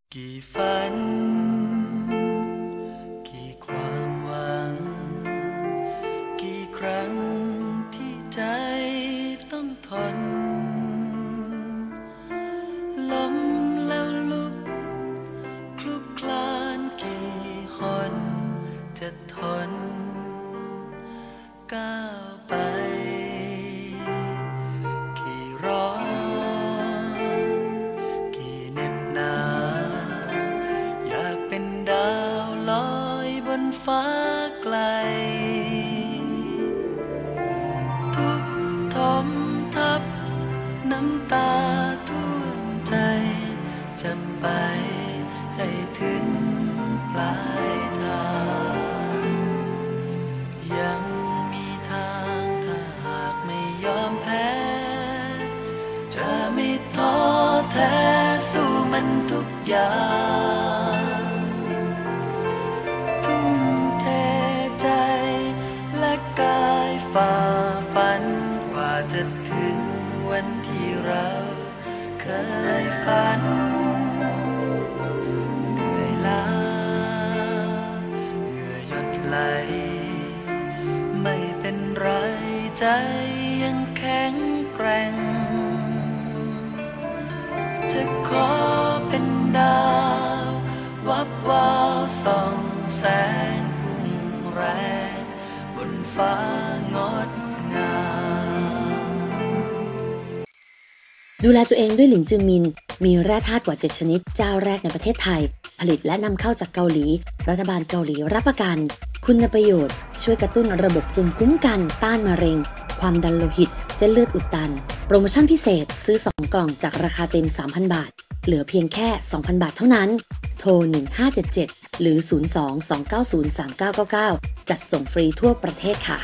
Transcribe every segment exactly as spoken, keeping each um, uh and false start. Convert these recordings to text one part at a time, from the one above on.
กี่ฝันกี่ความหวังกี่ครั้งที่ใจต้องทนล้มแล้วลุกคลุกคลานกี่หนจะทนก้าวไปกี่ร้อนกี่เหน็บหนาวอยากเป็นดาวลอยบนฟ้าไกลทุกทมทับน้ำตาท่วมใจจะไปให้ถึงปลายทางยังมีทางถ้าหากไม่ยอมแพ้จะไม่ท้อแท้สู้มันทุกอย่างทุ่มเทใจและกายฝ่าฝันกว่าจะถึงวันที่เราเคยฝันเหนื่อยล้าเหงื่อหยดไหลไม่เป็นไรใจยังแข็งแกร่งจะขอเป็นดาววับวาวส่องแสงพุ่งแรงบนฟ้างดงามดูแลตัวเองด้วยหลินจือมินมีแร่ธาตุกว่าเจ็ดชนิดเจ้าแรกในประเทศไทยผลิตและนำเข้าจากเกาหลีรัฐบาลเกาหลีรับประกันคุณประโยชน์ช่วยกระตุ้นระบบภูมิคุ้มกันต้านมะเร็งความดันโลหิตเส้นเลือดอุดตันโปรโมชั่นพิเศษซื้อสองกล่องจากราคาเต็ม สามพัน บาทเหลือเพียงแค่ สองพัน บาทเท่านั้นโทรหนึ่งห้าเจ็ดเจ็ดหรือศูนย์ สอง สอง เก้า ศูนย์ สาม เก้า เก้า เก้าจัดส่งฟรีทั่วประเทศค่ะ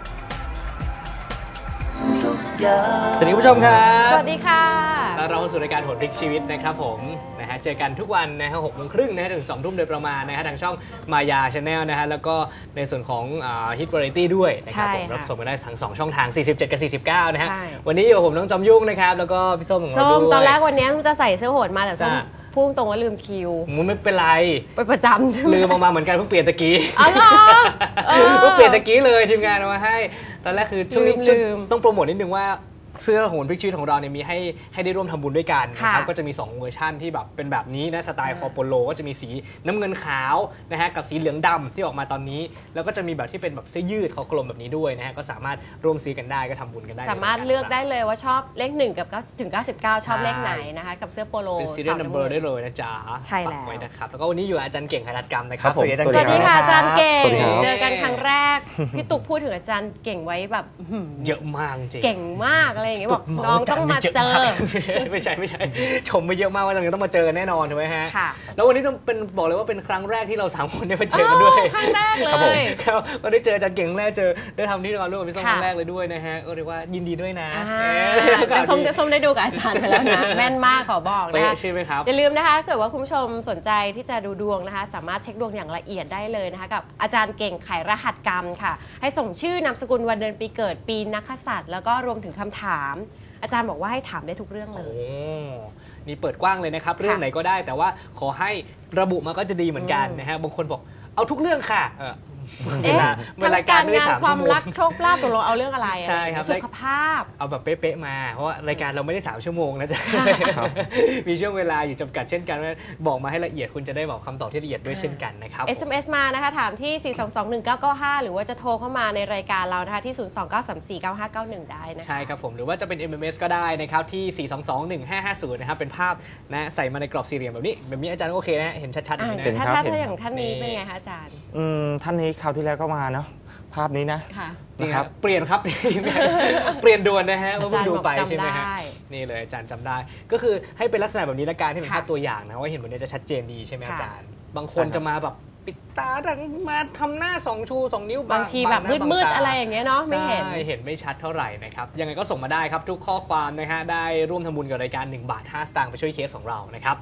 สวัสดีคุณผู้ชมครับสวัสดีค่ะเราสู่รายการโหนพลิกชีวิตนะครับผมนะฮะเจอกันทุกวันนะฮะหกโมงครึ่งนะฮะถึงสองทุ่มโดยประมาณนะฮะทางช่องมายาชาแนลนะฮะแล้วก็ในส่วนของฮิตวาไรตี้ด้วยนะครับผมรับชมกันได้ทั้งสองช่องทางสี่สิบเจ็ดกับสี่สิบเก้านะฮะวันนี้อยู่กับผมน้องจอมยุ่งนะครับแล้วก็พี่ส้มของเราด้วยส้มตอนแรกวันนี้จะใส่เสื้อโหดมาแต่ส้มพุ่งตรงว่าลืมคิวมันไม่เป็นไรไปประจำใช่ไหมลืมออกมาเหมือนกันเพิ่งเปลี่ยนตะกี้อ๋อเหรอเพิ่งเปลี่ยนตะกี้เลยทีมงานเอามาให้ตอนแรกคือช่วงนี้ต้องโปรโมทนิดนึงว่าเสื้อโหนพลิกชีวิตของเราเนี่ยมีให้ให้ได้ร่วมทำบุญด้วยกันนะครับก็จะมีสองเวอร์ชันที่แบบเป็นแบบนี้นะสไตล์คอโปโลก็จะมีสีน้ำเงินขาวนะฮะกับสีเหลืองดำที่ออกมาตอนนี้แล้วก็จะมีแบบที่เป็นแบบเสื้อยืดคอกลมแบบนี้ด้วยนะฮะก็สามารถร่วมซื้อกันได้ก็ทำบุญกันได้สามารถเลือกได้เลยว่าชอบเลขหนึ่งกับถึงเก้าสิบเก้าชอบเลขไหนนะคะกับเสื้อโปโลเป็นซีเรียลนัมเบอร์ได้เลยนะจ๊ะใช่แล้วไว้นะครับแล้วก็วันนี้อยู่อาจารย์เก่งขยันกรรมนะครับสวัสดีค่ะอาจารย์เก่งเจอกันครั้งแรกพี่ตุ๊กพูดถึงอาจารย์เก่งไว้แบบเยอะมากจริงเก่งมากอะไรอย่างเงี้ยบอกน้องต้องมาเจอไม่ใช่ไม่ใช่ชมไปเยอะมากว่าเราต้องมาเจอกันแน่นอนถูกไหมฮะแล้ววันนี้ต้องเป็นบอกเลยว่าเป็นครั้งแรกที่เราสามคนได้มาเจอกันด้วยครั้งแรกเลยครับก็ได้เจออาจารย์เก่งแรกเจอได้ทำที่เราร่วมกับพี่ส้มครั้งแรกเลยด้วยนะฮะก็เรียกว่ายินดีด้วยนะส้มส้มได้ดูกับอาจารย์ไปแล้วนะแม่นมากขอบอกนะใช่ไหมครับอย่าลืมนะคะเกิดว่าคุณผู้ชมสนใจที่จะดูดวงนะคะสามารถเช็คดวงอย่างละเอียดได้เลยนะคะกับอาจารย์เก่งไขรหัสกรรมค่ะให้ส่งชื่อนามสกุลวันเดือนปีเกิดปีนักกษัตริย์แล้วก็รวมถึงคำถามอาจารย์บอกว่าให้ถามได้ทุกเรื่องเลยโอ้นี่เปิดกว้างเลยนะครับเรื่องไหนก็ได้แต่ว่าขอให้ระบุมาก็จะดีเหมือนกันนะฮะบางคนบอกเอาทุกเรื่องค่ะเออเอ๊ะรายการงานความรักโชคลาภตกลงเอาเรื่องอะไรใช่ครับสุขภาพเอาแบบเป๊ะๆมาเพราะว่ารายการเราไม่ได้สามชั่วโมงนะจ๊ะมีช่วงเวลาอยู่จำกัดเช่นกันบอกมาให้ละเอียดคุณจะได้บอกคำตอบที่ละเอียดด้วยเช่นกันนะครับเอส เอ็ม เอส มานะคะถามที่สี่ สอง สอง หนึ่ง เก้า เก้า ห้าหรือว่าจะโทรเข้ามาในรายการเรานะคะที่ศูนย์ สอง เก้า สาม สี่ เก้า ห้า เก้า หนึ่งได้นะคะใช่ครับผมหรือว่าจะเป็น เอ็ม เอ็ม เอส ก็ได้นะครับที่สี่ สอง สอง หนึ่ง ห้า ห้า ศูนย์นะครับเป็นภาพนะใส่มาในกรอบสี่เหลี่ยมแบบนี้แบบนี้อาจารย์โอเคนะเห็นชัดๆอย่างนี้นะถ้าถ้าอย่างท่านนี้เป็นไงคะอาจารย์อืมท่านนี้คราวที่แล้วก็มาเนาะภาพนี้นะค่ะจริงครับเปลี่ยนครับเปลี่ยนด่วนนะฮะเพราะเพิ่งดูไปใช่ไหมฮะนี่เลยอาจารย์จำได้ก็คือให้เป็นลักษณะแบบนี้ละกันที่เป็นภาพตัวอย่างนะว่าเห็นแบบนี้จะชัดเจนดีใช่ไหมอาจารย์บางคนจะมาแบบปิดตาดังมาทำหน้าสองชูสองนิ้วบางทีแบบมืดๆอะไรอย่างเงี้ยเนาะไม่เห็นเห็นไม่ชัดเท่าไหร่นะครับยังไงก็ส่งมาได้ครับทุกข้อความนะฮะได้ร่วมทำบุญกับรายการหนึ่งบาทห้าสตางค์ไปช่วยเคสของเรานะครับ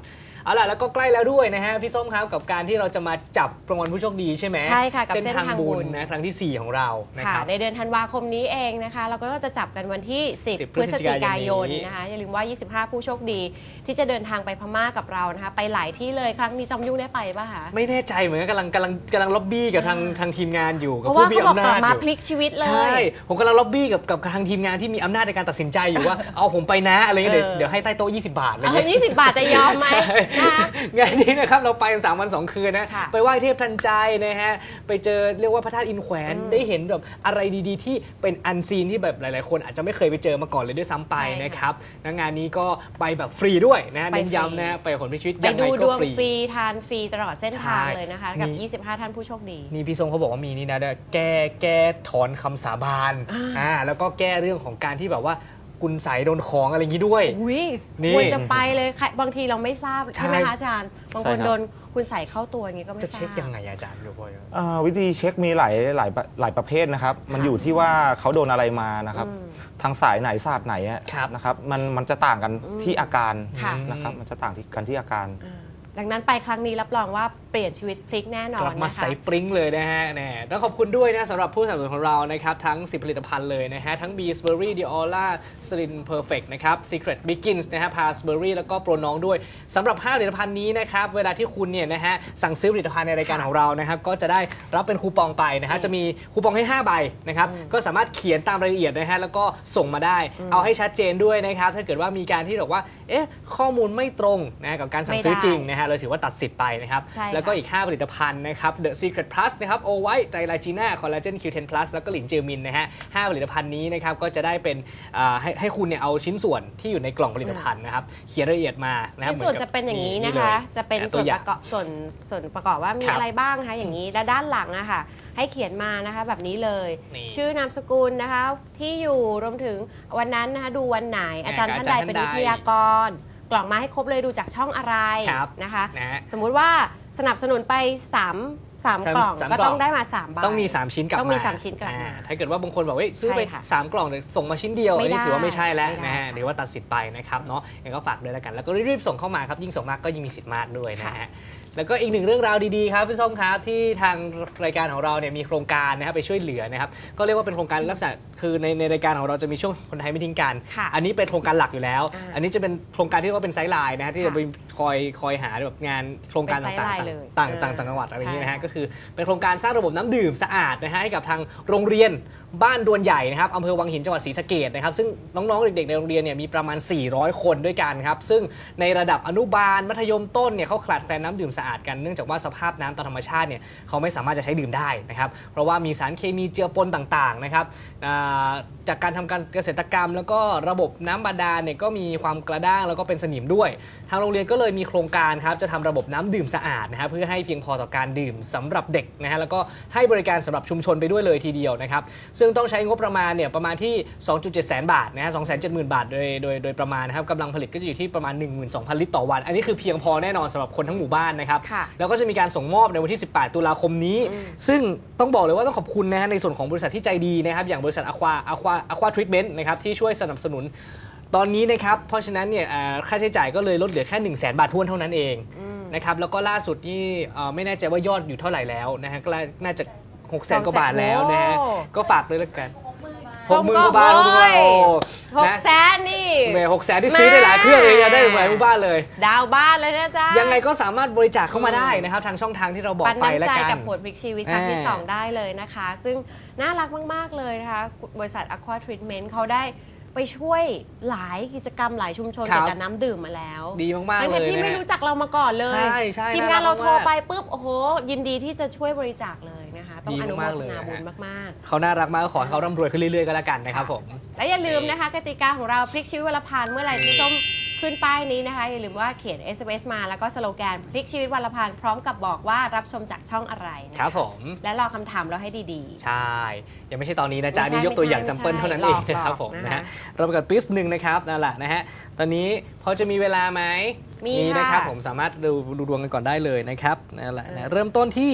เอาล่ะแล้วก็ใกล้แล้วด้วยนะฮะพี่ส้มครับกับการที่เราจะมาจับรางวัลผู้โชคดีใช่ไหมใช่ค่ะกับเส้นเส้นทางทางบุบุญญนะครั้งที่สี่ของเรานะคค่ะรับในเดือนธันวาคมนี้เองนะคะเราก็จะจับกันวันที่สิบสิบพฤศจิกายนพฤศจิกายนนี้นะคะอย่าลืมว่ายี่สิบห้าผู้โชคดีที่จะเดินทางไปพม่ากับเรานะคะไปหลายที่เลยครั้งนี้จอมยุ่งได้ไปป่ะคะไม่แน่ใจเหมือนกันกำลังกำลังกำลังล็อบบี้กับทางทางทีมงานอยู่เพกับราะผู้ว่ามีเขาบอกอำกลันาบจมาอยู่พลิกชีวิตเลใช่ยผมกำลังล็อบบี้กับกับทางทีมงานที่มีอำนาจในการตัดสินใจอยู่ว่า เอาผมไปนะอะไรเงี้ยเดี๋ยวเออเดี๋ยวให้ใต้โต๊ะยี่สิบบาทอะไรเอเงี้อย ยี่สิบบาทจะยอมไหมใช่นะคะงานนี้นะครับเราไปกันสามวันสองคืนนะค่ะไปไหว้เทพทันใจนะฮะไปเจอเรียกว่าพระธาตุอินแขวนอืมได้เห็นแบบอะไรดีๆ ที่เป็นอันซีนที่แบบหลายๆ คนอาจจะไม่เคยไปเจอมาก่อนเลยด้วยซ้ำไปใช่ค่ะนะครับและงานนี้ก็ไปแบบฟรีด้วยนะไปฟรีเน้นย้ำนะไปกับคนพิชิตไปยังไงดูดก็วงฟรีฟรีทานฟรีตลอดเส้นทางใช่เลยนะคะ กับนี่ยี่สิบห้าท่านผู้โชคดีนี่พี่ทรงเขาบอกว่ามีนี่นะด้วยแก้แก้ถอนคำสาบานอ่าอ่าแล้วก็แก้เรื่องของการที่แบบว่ากุญไสโดนของอะไรอย่างนี้ด้วยอุ้ยนี่ควรจะไปเลยใครบางทีเราไม่ทราบใช่ใช่ไหมคะอาจารย์บางคนใช่ครับโดนคุณใส่เข้าตัวอย่างนี้ก็ไม่ทจะราบเช็คยังไงอาจารย์ดูพอยอ่าวิธีเช็คมีหลายหลายหลายประเภทนะครับ มันอยู่ที่ว่าเขาโดนอะไรมานะครับอืมทางสายไหนศาสตร์ไหนอะครับนะครับมันมันจะต่างกันอืมที่อาการค่ะนะครับมันจะต่างที่กันที่อาการอ่าดังนั้นไปครั้งนี้รับรองว่าเปลี่ยนชีวิตพลิกแน่นอก นลับมานะคะใส่ปริ้งเลยนะฮะแน่ต้องขอบคุณด้วยนะสำหรับผู้สนับสนุนของเรานะครับทั้งสิบผลิตภัณฑ์เลยนะฮะทั้ง Beesbury Diola Slim Perfect นะครับ Secret Begins นะฮะ Passbury แล้วก็โปรน้องด้วยสำหรับห้าผลิตภัณฑ์นี้นะครับเวลาที่คุณเนี่ยนะฮะสั่งซื้อผลิตภัณฑ์ในรายการของเรานะครับก็จะได้รับเป็นคูปองไปนะฮะจะมีคูปองให้ห้าใบนะครับก็สามารถเขียนตามรายละเอียดนะฮะแล้วก็ส่งมาได้ เอาให้ชัดเจนด้วยนะครับถ้าเกิดว่ามีการที่บอกว่าเอ๊ะข้อมูลไม่ตรงนะกับการสั่งซื้อจริงนะฮะเราถือว่าตัดสิทธิ์ไปนะครับใช่ค่ะแล้วก็อีกห้าผลิตภัณฑ์นะครับ The Secret Plus นะครับ โอไวท์ไจลาจีน่าคอลลาเจน คิว เท็น Plus แล้วก็หลินเจอมินนะฮะห้าผลิตภัณฑ์นี้นะครับก็จะได้เป็นอ่าให้ให้คุณเนี่ยเอาชิ้นส่วนที่อยู่ในกล่องผลิตภัณฑ์นะครับเขียนรายละเอียดมานะครับที่ส่วนหมือจะกับเป็นอย่างนี้นี่นะคะเลยจะเป็นอ่ะส่วนตัวอย่าปงระกอบส่วนส่วนประกอบว่ามีครับอะไรบ้างนะคะอย่างนี้และด้านหลังอะค่ะให้เขียนมานะคะแบบนี้เลยนี่ชื่อนามสกุลนะคะที่อยู่รวมถึงวันนั้นนะคะดูวันไหนอาจารย์ท่านใดเป็นวิทยากร กล่องมาให้ครบเลยดูจากช่องอะไรครับนะคะนะฮะสมมุติว่าสนับสนุนไป3 3 สามกล่องสามก็กล่องต้องได้มา3ใบต้องมีสามชิ้นกลับมาต้องมีสามชิ้นกลับมาอ่ถ้าเกิดว่าบางคนบอกว่าเฮ้ยซื้อไปใช่ค่ะสามกล่องแต่ส่งมาชิ้นเดียวไม่อันนี้ได้ถือว่าไม่ใช่แล้วไม่ได้นะฮะหรือว่าตัดสิทธิ์ไปนะครับเนาะยังก็ฝากด้วยแล้วกัน แล้วก็รีบๆส่งเข้ามาครับยิ่งส่งมากก็ยิ่งมีสิทธิ์มากด้วยนะฮะแล้วก็อีกหนึ่งเรื่องราวดีๆครับพี่ส้มครับที่ทางรายการของเราเนี่ยมีโครงการนะครับไปช่วยเหลือนะครับก็เรียกว่าเป็นโครงการลักษณะคือในในรายการของเราจะมีช่วงคนไทยไม่ทิ้งกันค่ะอันนี้เป็นโครงการหลักอยู่แล้วอ่าอันนี้จะเป็นโครงการที่เรียกว่าเป็นไซด์ไลน์นะฮะที่จะค่ะไปคอยคอยหาแบบงานโครงการเป็นต่างไซด์ไลน์เลยๆต่างๆต่างเออๆจังหวัดอะไรอย่างนี้นะใช่ฮะค่ะก็คือเป็นโครงการสร้างระบบน้ำดื่มสะอาดนะฮะให้กับทางโรงเรียนบ้านดวนใหญ่นะครับอำเภอวังหินจังหวัดศรีสะเกษนะครับซึ่งน้องๆเด็กๆในโรงเรียนเนี่ยมีประมาณสี่ร้อยคนด้วยกันครับซึ่งในระดับอนุบาลมัธยมต้นเนี่ยเขาขาดแคลนน้ำดื่มสะอาดกันเนื่องจากว่าสภาพน้ำตามธรรมชาติเนี่ยเขาไม่สามารถจะใช้ดื่มได้นะครับเพราะว่ามีสารเคมีเจือปนต่างๆนะครับอ่าจากการทำการเกษตรกรรม แล้วก็ระบบน้ำบาดาลเนี่ยก็มีความกระด้างแล้วก็เป็นสนิมด้วย ทางโรงเรียนก็เลยมีโครงการครับจะทำระบบน้ำดื่มสะอาดนะครับเพื่อให้เพียงพอต่อการดื่มสำหรับเด็กนะฮะแล้วก็ให้บริการสำหรับชุมชนไปด้วยเลยทีเดียวนะครับซึ่งต้องใช้งบประมาณเนี่ยประมาณที่ สองจุดเจ็ด แสนบาทนะฮะ สองแสนเจ็ดหมื่น บาทโดยโดยโดยประมาณนะครับกำลังผลิตก็จะอยู่ที่ประมาณ หนึ่งหมื่นสองพัน ลิตรต่อวัน อันนี้คือเพียงพอแน่นอนสำหรับคนทั้งหมู่บ้านนะครับค่ะแล้วก็จะมีการส่งมอบในวันที่ สิบแปด ตุลาคมนี้ ซึ่งต้องบอกเลยว่าต้องขอบคุณนะฮะในส่วนของบริษัทที่ใจดีนะครับอย่างบริษัท Aqua Aqua Aqua Treatment นะครับที่ช่วยสนับสนุนตอนนี้นะครับเพราะฉะนั้นเนี่ยเอ่อค่าใช้จ่ายก็เลยลดเหลือแค่ หนึ่งแสน บาททวนเท่านั้นเองนะครับแล้วก็ล่าสุดนี่เอ่อไม่แน่ใจว่ายอดอยู่เท่าไหร่แล้วนะฮะก็น่าจะ หกแสน กว่าบาทแล้วนะฮะโอ้ก็ฝากด้วยแล้วกัน หส้กมหมื่นก็กว่าบาทหกหมื่นกว่าบาทโอ้โอ้ย หกนะแสนนี่แหมหกแสนที่ซื้อได้หลายเครื่องเลยนะได้หลายหมู่บ้านเลยดาวบ้านเลยนะจ๊ะยังไงก็สามารถบริจาคเข้ามาได้นะครับทางช่องทางที่เราบอกปันไปน้ำแล้วใจกันกับผลพลิกชีวิตครั้งที่อ่าสองได้เลยนะคะ ซึ่งน่ารักมาก ๆ เลยนะคะ บริษัท Aqua Treatment เขาได้ไปช่วยหลายกิจกรรมหลายชุมชนครัเกี่บยวกับน้ำดื่มมาแล้วดีมากๆทั้งเลยที่นะไม่ฮะรู้จักเรามาก่อนเลยใช่ใช่ทีมงานน่ารัเรากโทรมากไปปุ๊บ โอ้โห ยินดีที่จะช่วยบริจาคเลยนะคะ ต้องดีอนุโมมากทๆเลยนาบุญฮะมากเขาน่ารักมากก็ขอให้เขาร่ำรวยขึ้นเรื่อยๆก็แล้วกันนะครับผมๆ และอย่าลืมนะคะกติกาของเราพลิกชีวิตวันละพันเมื่อไหร่ที่ส้มขึ้นป้ายนี้นะคะอย่าลืมว่าเขียน เอส เอ็ม เอส มาแล้วก็สโลแกนพลิกชีวิตวันละพันพร้อมกับบอกว่ารับชมจากช่องอะไรนะะครับผมและรอคำถามเราให้ดีๆใช่ ยังไม่ใช่ตอนนี้นะจ๊ะไม่ใช่นี่ยกตัวอย่างไม่แซใช่มเปิลเท่านั้นหลเออกงนะครับหลอกผมนะคะนะฮะเราไปกับปิสหนึ่งนะครับนั่นแหละนะฮะตอนนี้พอจะมีเวลาไหมมีนะครับค่ะผมสามารถดูดูดวงกันก่อนได้เลยนะครับนั่นแหละนะเริ่มต้นที่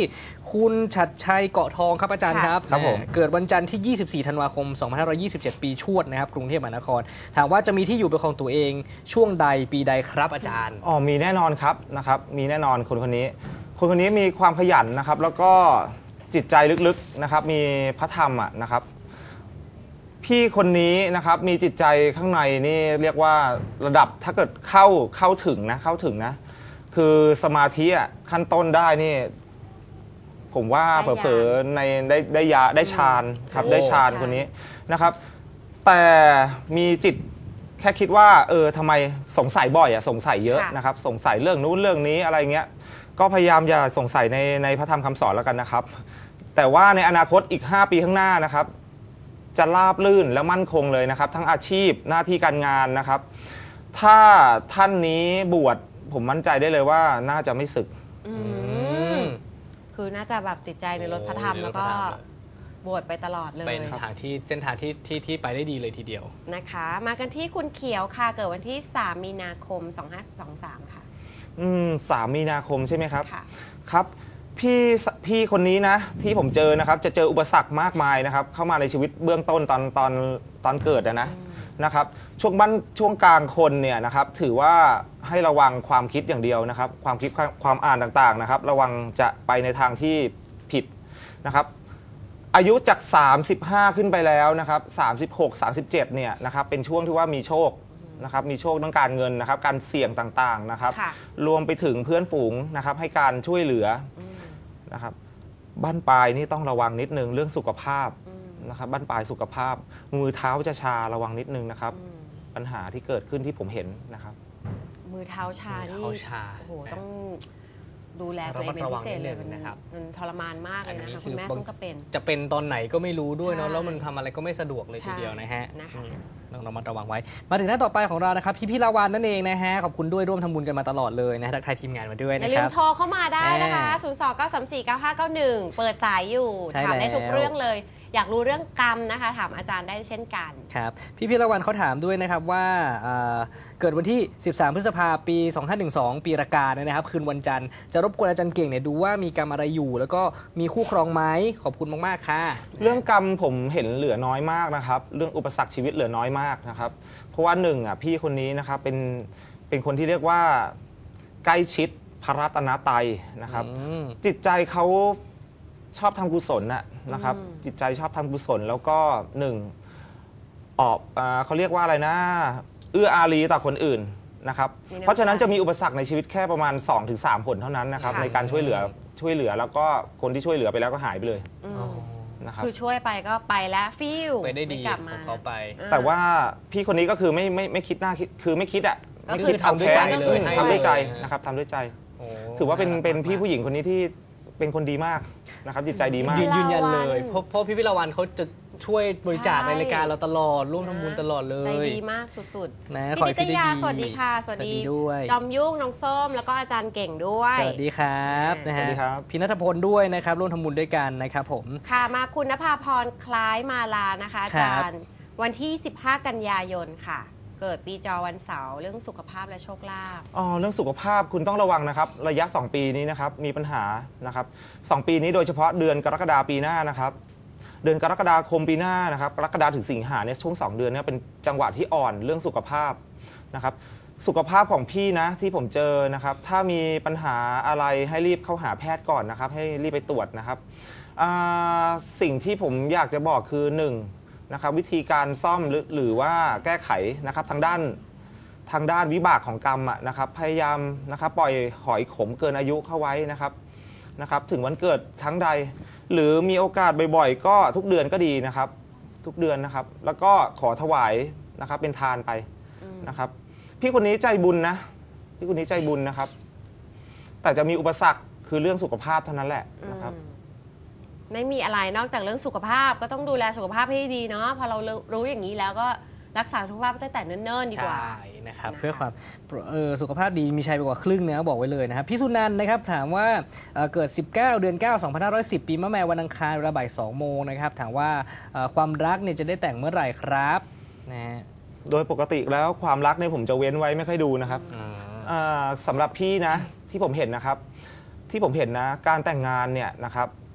คุณชัดชัยเกาะทองครับอาจารย์ครับครับผมเกิดวันจันทร์ที่ ยี่สิบสี่ ธันวาคม สองพันห้าร้อยยี่สิบเจ็ด ปีชวดนะครับกรุงเทพมหานครถามว่าจะมีที่อยู่เป็นของตัวเองช่วงใดปีใดครับอาจารย์อ๋อมีแน่นอนครับนะครับมีแน่นอนคนคนนี้คนคนนี้มีความขยันนะครับแล้วก็จิตใจลึกๆนะครับมีพระธรรมอ่ะนะครับพี่คนนี้นะครับมีจิตใจข้างในนี่เรียกว่าระดับถ้าเกิดเข้าเข้าถึงนะเข้าถึงนะคือสมาธิอ่ะขั้นต้นได้นี่ผมว่าเผลอๆในได้ได้ยาได้ฌานครับโอ้ได้ฌานคนนี้นะครับแต่มีจิตแค่คิดว่าเออทำไมสงสัยบ่อยอ่ะสงสัยเยอะนะครับสงสัยเรื่องนู้นเรื่องนี้อะไรเงี้ยก็พยายามอย่าสงสัยในในพระธรรมคำสอนแล้วกันนะครับแต่ว่าในอนาคตอีกห้าปีข้างหน้านะครับจะราบลื่นและมั่นคงเลยนะครับทั้งอาชีพหน้าที่การงานนะครับถ้าท่านนี้บวชผมมั่นใจได้เลยว่าน่าจะไม่สึกอืมคือน่าจะแบบติดใจในรถพระธรรมแล้วก็บวชไปตลอดเลยเป็นทางที่เส้นทางที่ที่ที่ไปได้ดีเลยทีเดียวนะคะ มากันที่คุณเขียวค่ะเกิดวันที่สามมีนาคมสองพันห้าร้อยยี่สิบสามค่ะอืมสามมีนาคมใช่ไหมครับค่ะครับพี่พี่คนนี้นะที่ผมเจอนะครับจะเจออุปสรรคมากมายนะครับเข้ามาในชีวิตเบื้องต้นตอนตอนตอนเกิดนะนะครับช่วงบ้านช่วงกลางคนเนี่ยนะครับถือว่าให้ระวังความคิดอย่างเดียวนะครับความคิดความอ่านต่างๆนะครับระวังจะไปในทางที่ผิดนะครับอายุจากสามสิบห้าขึ้นไปแล้วนะครับสามสิบหก สามสิบเจ็ดเนี่ยนะครับเป็นช่วงที่ว่ามีโชคนะครับมีโชคเรื่องการเงินนะครับการเสี่ยงต่างๆนะครับรวมไปถึงเพื่อนฝูงนะครับให้การช่วยเหลือนะครับบั้นปลายนี่ต้องระวังนิดนึงเรื่องสุขภาพนะครับบั้นปลายสุขภาพมือเท้าจะชาระวังนิดนึงนะครับปัญหาที่เกิดขึ้นที่ผมเห็นนะครับมือเท้าชานี่โอ้โหต้องดูแลตัวเองเป็นพิเศษเลยนะครับมันทรมานมากเลยนะคะคุณแม่ต้องก็เป็นจะเป็นตอนไหนก็ไม่รู้ด้วยเนาะแล้วมันทำอะไรก็ไม่สะดวกเลยทีเดียวนะฮะต้องระมัดระวังไว้มาถึงหน้าต่อไปของเรานะครับพี่พี่ลาวันนั่นเองนะฮะขอบคุณด้วยร่วมทำบุญกันมาตลอดเลยนะทักทายทีมงานมาด้วยนะครับอย่าลืมโทรเข้ามาได้นะคะศูนย์ สอง เก้า สาม สี่ เก้า ห้า เก้า หนึ่งเปิดสายอยู่ถามได้ทุกเรื่องเลยอยากรู้เรื่องกรรมนะคะถามอาจารย์ได้เช่นกันครับพี่พี่ละวันเขาถามด้วยนะครับว่าเกิดวันที่สิบสามพฤษภาคมปีสองพันห้าร้อยสิบสองปีรากานะครับคืนวันจันทร์จะรบกวนอาจารย์เก่งเนี่ยดูว่ามีกรรมอะไรอยู่แล้วก็มีคู่ครองไหมขอบคุณมากๆค่ะเรื่องกรรมผมเห็นเหลือน้อยมากนะครับเรื่องอุปสรรคชีวิตเหลือน้อยมากนะครับเพราะว่าหนึ่งอ่ะพี่คนนี้นะครับเป็นเป็นคนที่เรียกว่าใกล้ชิดพระรัตนตรัยนะครับจิตใจเขาชอบทำกุศลนะครับจิตใจชอบทำกุศลแล้วก็หนึ่งออกเขาเรียกว่าอะไรนะเอื้ออารีต่อคนอื่นนะครับเพราะฉะนั้นจะมีอุปสรรคในชีวิตแค่ประมาณ สองถึงสาม ผลเท่านั้นนะครับในการช่วยเหลือช่วยเหลือแล้วก็คนที่ช่วยเหลือไปแล้วก็หายไปเลยนะครับคือช่วยไปก็ไปแล้วฟิวไปได้ดีของเขาไปแต่ว่าพี่คนนี้ก็คือไม่ไม่ไม่คิดหน้าคิดคือไม่คิดอ่ะก็คือทำด้วยใจเลยทำด้วยใจนะครับทำด้วยใจถือว่าเป็นเป็นพี่ผู้หญิงคนนี้ที่เป็นคนดีมากนะครับจิตใจดีมากยืนยันเลยเพราะเพราะพี่พิรวันเขาจะช่วยบริจาคในรายการเราตลอดร่วมทำบุญตลอดเลยใจดีมากสุดๆนะพี่นิตยาสวัสดีค่ะสวัสดีด้วยจอมยุ่งน้องส้มแล้วก็อาจารย์เก่งด้วยสวัสดีครับสวัสดีครับพี่ณัฐพลด้วยนะครับร่วมทำบุญด้วยกันนะครับผมค่ะมาคุณณภาพรคล้ายมาลานะคะอาจารย์วันที่สิบห้ากันยายนค่ะเกิดปีจอวันเสาร์เรื่องสุขภาพและโชคลาภอ๋อเรื่องสุขภาพคุณต้องระวังนะครับระยะสองปีนี้นะครับมีปัญหานะครับสองปีนี้โดยเฉพาะเดือนกรกฎาคมปีหน้านะครับเดือนกรกฎาคมปีหน้านะครับกรกฎาถึงสิงหาเนี่ยช่วงสองเดือนนี้เป็นจังหวะที่อ่อนเรื่องสุขภาพนะครับสุขภาพของพี่นะที่ผมเจอนะครับถ้ามีปัญหาอะไรให้รีบเข้าหาแพทย์ก่อนนะครับให้รีบไปตรวจนะครับสิ่งที่ผมอยากจะบอกคือหนึ่งนะครับวิธีการซ่อมหรือหรือว่าแก้ไขนะครับทางด้านทางด้านวิบากของกรรมนะครับพยายามนะครับปล่อยหอยขมเกินอายุเข้าไว้นะครับนะครับถึงวันเกิดครั้งใดหรือมีโอกาสบ่อยๆก็ทุกเดือนก็ดีนะครับทุกเดือนนะครับแล้วก็ขอถวายนะครับเป็นทานไปนะครับพี่คนนี้ใจบุญนะพี่คนนี้ใจบุญนะครับแต่จะมีอุปสรรคคือเรื่องสุขภาพเท่านั้นแหละนะครับไม่มีอะไรนอกจากเรื่องสุขภาพก็ต้องดูแลสุขภาพให้ดีเนาะพอเรารู้อย่างนี้แล้วก็รักษาสุขภาพตั้งแต่เนิ่นๆดีกว่าใช่นะครับเพื่อความสุขภาพดีมีชัยไปกว่าครึ่งนะบอกไว้เลยนะครับพี่สุนันท์นะครับถามว่าเกิดสิบเก้าเดือนเก้า สองพันห้าร้อยสิบปีมะแม่วันอังคารเวลาบ่ายสองโมงนะครับถามว่าความรักเนี่ยจะได้แต่งเมื่อไหร่ครับนะฮะโดยปกติแล้วความรักเนี่ยผมจะเว้นไว้ไม่ค่อยดูนะครับสำหรับพี่นะที่ผมเห็นนะครับที่ผมเห็นนะการแต่งงานเนี่ยนะครับ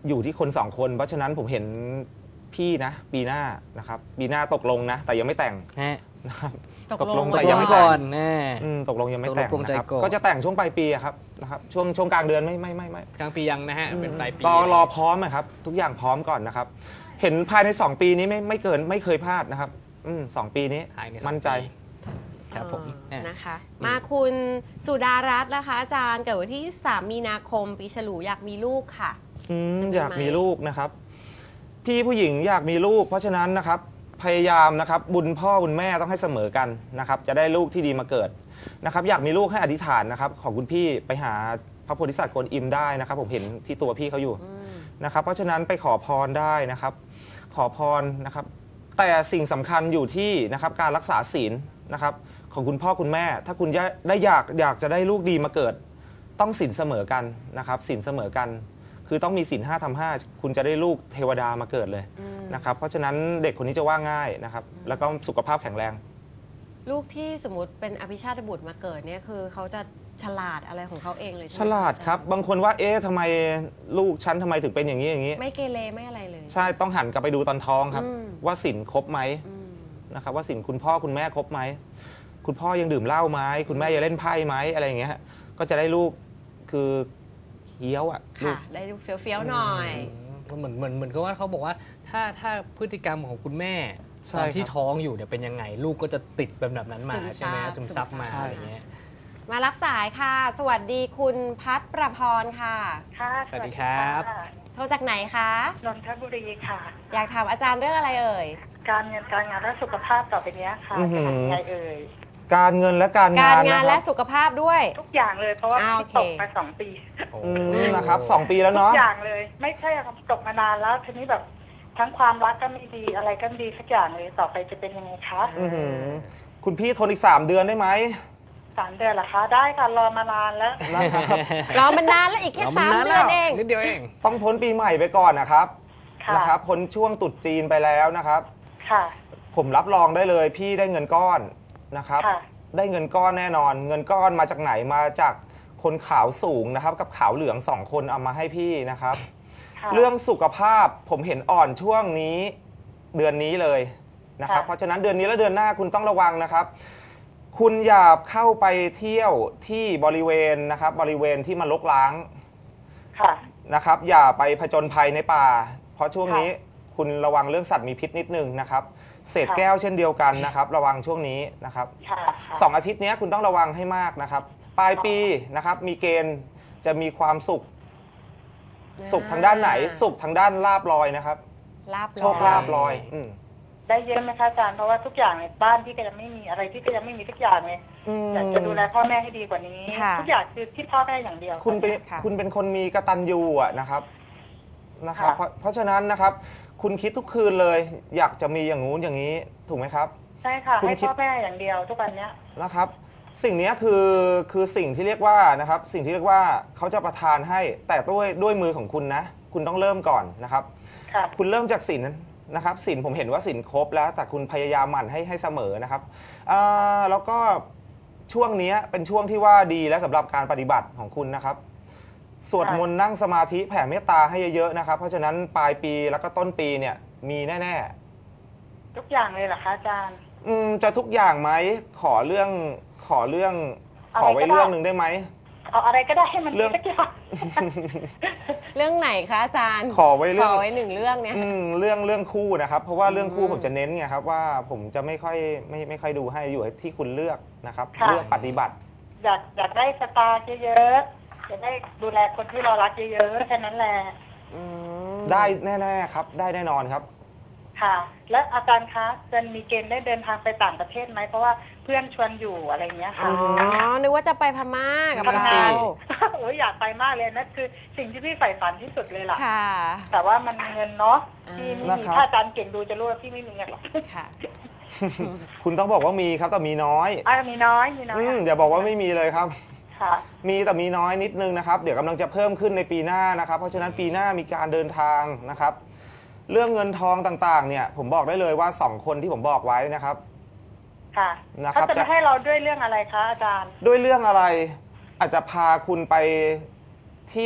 อยู่ที่คนสองคนเพราะฉะนั้นผมเห็นพี่นะปีหน้านะครับปีหน้าตกลงนะแต่ยังไม่แต่งฮะนะครับตกลงแต่ตกลยังงไม่ก่แต่อง นแน่อืมตกลงยังไม่แต่งตกลงใจนะครับก่อนก็จะแต่งช่วงปลายปีอะครับนะครับช่วงช่วงกลางเดือนไม่ไม่ไม่ไม่กลางปียังนะฮะเป็นปลายปีรอรอพร้อมอะครับทุกอย่างพร้อมก่อนนะครับเห็นภายในสองปีนี้ไม่ไม่เกินไม่เคยพลาดนะครับอืมสองปีนี้ภายในสองมั่นใจปีครับผมเอออ่ะนะคะ มาคุณสุดารัตน์นะคะ อาจารย์เกิดวันที่ยี่สิบสามมีนาคม ปีฉลูอยากมีลูกค่ะอืมจะมีอยากไหมมีลูกนะครับ พี่ผู้หญิงอยากมีลูก เพราะฉะนั้นนะครับพยายามนะครับบุญพ่อบุญแม่ต้องให้เสมอกันนะครับจะได้ลูกที่ดีมาเกิดนะครับอยากมีลูกให้อธิษฐานนะครับของคุณพี่ไปหาพระโพธิสัตว์กวนอิมได้นะครับผมเห็นที่ตัวพี่เขาอยู่อืมนะครับเพราะฉะนั้นไปขอพรได้นะครับขอพรนะครับแต่สิ่งสำคัญอยู่ที่นะครับการรักษาศีลนะครับของคุณพ่อคุณแม่ ถ้าคุณได้อยากอยากจะได้ลูกดีมาเกิด ต้องศีลเสมอกันนะครับศีลเสมอกัน คือต้องมีศีลห้าทำห้าคุณจะได้ลูกเทวดามาเกิดเลยอืมนะครับเพราะฉะนั้นเด็กคนนี้จะว่าง่ายนะครับแล้วก็สุขภาพแข็งแรงลูกที่สมมติเป็นอภิชาติบุตรมาเกิดเนี่ยคือเขาจะฉลาดอะไรของเขาเองเลยใช่ไหฉมลาดครับบางคนว่าเอ๊ะทำไมลูกฉันทำไมถึงเป็นอย่างนี้อย่างนี้ไม่เกเรไม่อะไรเลยใช่ต้องหันกลับไปดูตอนท้องครับอืมว่าศีลครบไหมอืมนะครับว่าสินคุณพ่อคุณแม่ครบไหมคุณพ่อยังดื่มเหล้าไหมคุณแม่ยังเล่นไพ่ไหมอะไรอย่างเงี้ยฮะก็จะได้ลูกคือเฮี้ยวอ่ะลูค่ะกได้ดูเฟี้ยวๆหน่อยก็เหมือนเหมือนเหมือนกับว่าเขาบอกว่าถ้าถ้าพฤติกรรมของคุณแม่ใช่ตอนที่ครับท้องอยู่เนี่ยเป็นยังไง ลูกก็จะติดแบบแบบนั้นมาซึมซับใช่ไหมซึมซับมาซึมซับอะไรเงี้ยมารับสายค่ะ สวัสดีคุณพัฒประพรค่ะค่ะสวัสดีครับะโทรจากไหนคะนนทบุรีค่ะอยากถามอาจารย์เรื่องอะไรเอ่ยการเงินการงานและสุขภาพต่อไปเนี้ยค่ะอื้อหืจะอทำยังไงเอ่ยการเงินและการกางาร นงานนะคและรับสุขภาพด้วยทุกอย่างเลยเพราะว่าอ่าพี่โอเคตกมาสองปีอืมนะครับสองปีแล้วทุเนาะกอย่างเลย ไม่ใช่ครับตกมานานแล้วทีนี้แบบทั้งความรักก็ไม่ดีอะไรก็ไม่ดีสักอย่างเลยต่อไปจะเป็นยังไงคะอื้อหือคุณพี่ทนอีกสามเดือนได้ไหมสามเดือนเหรอคะ ได้ค่ะรอมานานแล้วนะครับรอมันนานแล้วอีกแค่เราสามนานเดืแล้อวนเองนิดเดียวเองต้องพ้นปีใหม่ไปก่อนนะครับค่ะนะครับพ้นช่วงตรุษจีนไปแล้วนะครับค่ะผมรับรองได้เลยพี่ได้เงินก้อนนะครับค่ะได้เงินก้อนแน่นอน เงินก้อนมาจากไหนมาจากคนขาวสูงนะครับ กับขาวเหลืองสองคนเอามาให้พี่นะครับค่ะเรื่องสุขภาพผมเห็นอ่อนช่วงนี้เดือนนี้เลยนะครับค่ะเพราะฉะนั้นเดือนนี้และเดือนหน้าคุณต้องระวังนะครับ คุณอย่าเข้าไปเที่ยวที่บริเวณนะครับ บริเวณที่มันรกร้างค่ะนะครับ อย่าไปผจญภัยในป่า เพราะช่วงค่ะนี้คุณระวังเรื่องสัตว์มีพิษนิดนึงนะครับ เศษค่ะแก้วเช่นเดียวกันนะครับ ระวังช่วงนี้นะครับค่ะค่ะสองอาทิตย์เนี้ยคุณต้องระวังให้มากนะครับ ปลายปีนะครับมีเกณฑ์จะมีความสุข สุขทางด้านไหน สุขทางด้านลาบลอยนะครับลาบโชคลาบลอยอืมได้เยอะไหมคะอาจารย์เพราะว่าทุกอย่างในบ้านพี่ก็ยังไม่มีอะไรพี่ก็ยังไม่มีทุกอย่างเลยอืมอยากจะดูแลพ่อแม่ให้ดีกว่านี้ค่ะทุกอย่างคือที่พ่อแม่อย่างเดียวคุณเป็นค่ะคุณเป็นคนมีกตัญญูอะนะครับนะครับ เพราะเพราะฉะนั้นนะครับ คุณคิดทุกคืนเลย อยากจะมีอย่างงู้นอย่างนี้ถูกไหมครับใช่ค่ะคุณให้คิดพ่อแม่อย่างเดียวทุกวันเนี้ยนะครับ สิ่งเนี้ยคือคือสิ่งที่เรียกว่านะครับ สิ่งที่เรียกว่าเขาจะประทานให้ แต่ด้วยด้วยมือของคุณนะ คุณต้องเริ่มก่อนนะครับค่ะคุณเริ่มจากศีลนะครับศีลผมเห็นว่าศีลครบแล้ว แต่คุณพยายามหมั่นให้ให้เสมอนะครับอ่าแล้วก็ช่วงนี้เป็นช่วงที่ว่าดีและสำหรับการปฏิบัติของคุณนะครับ สวดมนต์นั่งสมาธิแผ่เมตตาให้เยอะๆนะครับ เพราะฉะนั้นปลายปีแล้วก็ต้นปีเนี่ยมีแน่ทุกอย่างเลยเหรอคะอาจารย์ๆอืมจะทุกอย่างไหมขอเรื่องขอเรื่องอะไรขอไว้ก็ได้เรื่องหนึ่งได้ไหมเอาอะไรก็ได้ให้มันเรื่ดีองสักอย่างเรื่องไหนคะอาจารย์ขอไว้เรื่องขอไว้หนึ่งเรื่องเนี่ยอืมเรื่องเรื่องคู่นะครับ เพราะว่าเรื่องคู่อืมผมจะเน้นไงครับว่าผมจะไม่ค่อยไม่ไม่ค่อยดูให้อยู่ที่คุณเลือกนะครับค่ะเลือกปฏิบัติอยากอยากได้สตาร์เยอะๆจะได้ดูแลคนที่เรารักเยอะๆแค่นั้นแหละอืมได้แน่ๆครับ ได้แน่นอนครับค่ะ และอาจารย์คะจะมีเกณฑ์ได้เดินทางไปต่างประเทศไหมเพราะว่าเพื่อนชวนอยู่อะไรเงี้ยอ๋ค่ะอ นึกว่าจะไปพม่ากับทำเรางานโอ้ยอยากไปมากเลยนะคือสิ่งที่พี่ใฝ่ฝันที่สุดเลยล่ะค่ะแต่ว่ามันเงินเนาะอ่าพี่ไม่นะมีครับถ้าอาจารย์เก่งดูจะรู้ว่าพี่ไม่มีเงินหรอกค่ะคุณต้องบอกว่ามีครับแต่มีน้อยอ่ามีน้อยมีน้อยอืมอย่าบอกว่าไม่มีเลยครับค่ะมีแต่มีน้อยนิดนึงนะครับ เดี๋ยวกำลังจะเพิ่มขึ้นในปีหน้านะครับ เพราะฉะนั้นปีหน้ามีการเดินทางนะครับ เรื่องเงินทองต่างๆ เนี่ย ผมบอกได้เลยว่าสองคนที่ผมบอกไว้นะครับค่ะนะครับเขาจะจะไม่ให้เราด้วยเรื่องอะไรคะอาจารย์ด้วยเรื่องอะไรอาจจะพาคุณไปเที่ยว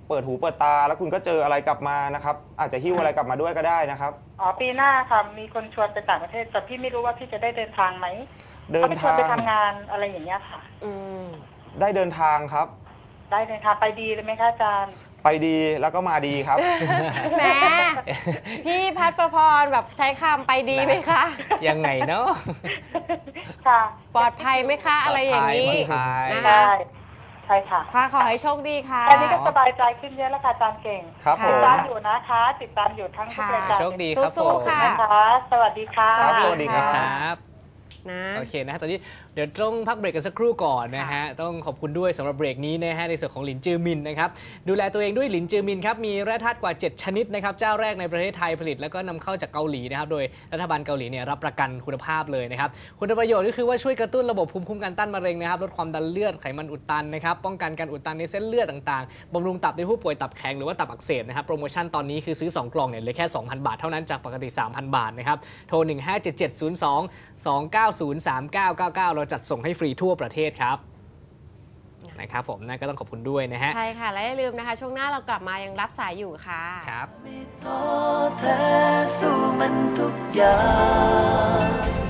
เปิดหูเปิดตาแล้วคุณก็เจออะไรกลับมานะครับอาจจะหิ้วอะไรกลับมาด้วยก็ได้นะครับอ๋อปีหน้าค่ะมีคนชวนไปต่างประเทศแต่พี่ไม่รู้ว่าพี่จะได้เดินทางไหมเดินทางไปทำงานอะไรอย่างเงี้ยค่ะอืมได้เดินทางครับได้เดินทางไปดีเลยไหมคะอาจารย์ไปดีแล้วก็มาดีครับแหมพี่พัฒประพรแบบใช้คำไปดีไหมคะยังไงเนาะค่ะปลอดภัยไหมคะอะไรอย่างนี้นะคะใช่ค่ะค่ะขอให้โชคดีค่ะอันนี้ก็สบายใจขึ้นเยอะแล้วค่ะอาจารย์เก่งครับติดตามอยู่นะคะติดตามอยู่ทั้งทุกรายการโชคดีครับผมนะคะสวัสดีค่ะสวัสดีครับนะโอเคนะตอนนี้เดี๋ยวต้องพักเบรกกันสักครู่ก่อนนะฮะต้องขอบคุณด้วยสำหรับเบรกนี้นะฮะในส่วนของหลินจือมินนะครับดูแลตัวเองด้วยหลินจือมินครับมีแร่ธาตุกว่าเจ็ดชนิดนะครับเจ้าแรกในประเทศไทยผลิตแล้วก็นำเข้าจากเกาหลีนะครับโดยรัฐบาลเกาหลีเนี่ยรับประกันคุณภาพเลยนะครับคุณประโยชน์ก็คือว่าช่วยกระตุ้นระบบภูมิคุ้มกันต้านมะเร็งนะครับลดความดันเลือดไขมันอุดตันนะครับป้องกันการอุดตันในเส้นเลือดต่างๆบำรุงตับในผู้ป่วยตับแข็งหรือว่าตับอักเสบนะครับโปรโมชั่นตอนนี้คือซื้อสองกล่องเนี่ยเหลือแค่ สองพัน บาทเท่านั้นจากปกติ สามพัน บาทนะครับโทรหนึ่งห้าเจ็ดเจ็ดศูนย์สอง สองเก้าศูนย์ สามเก้าเก้าเก้าเราจัดส่งให้ฟรีทั่วประเทศครับนะครับผมนั่นก็ต้องขอบคุณด้วยนะฮะใช่ค่ะและอย่าลืมนะคะช่วงหน้าเรากลับมายังรับสายอยู่ค่ะครับไม่ท้อแท้สู้มันทุกอย่าง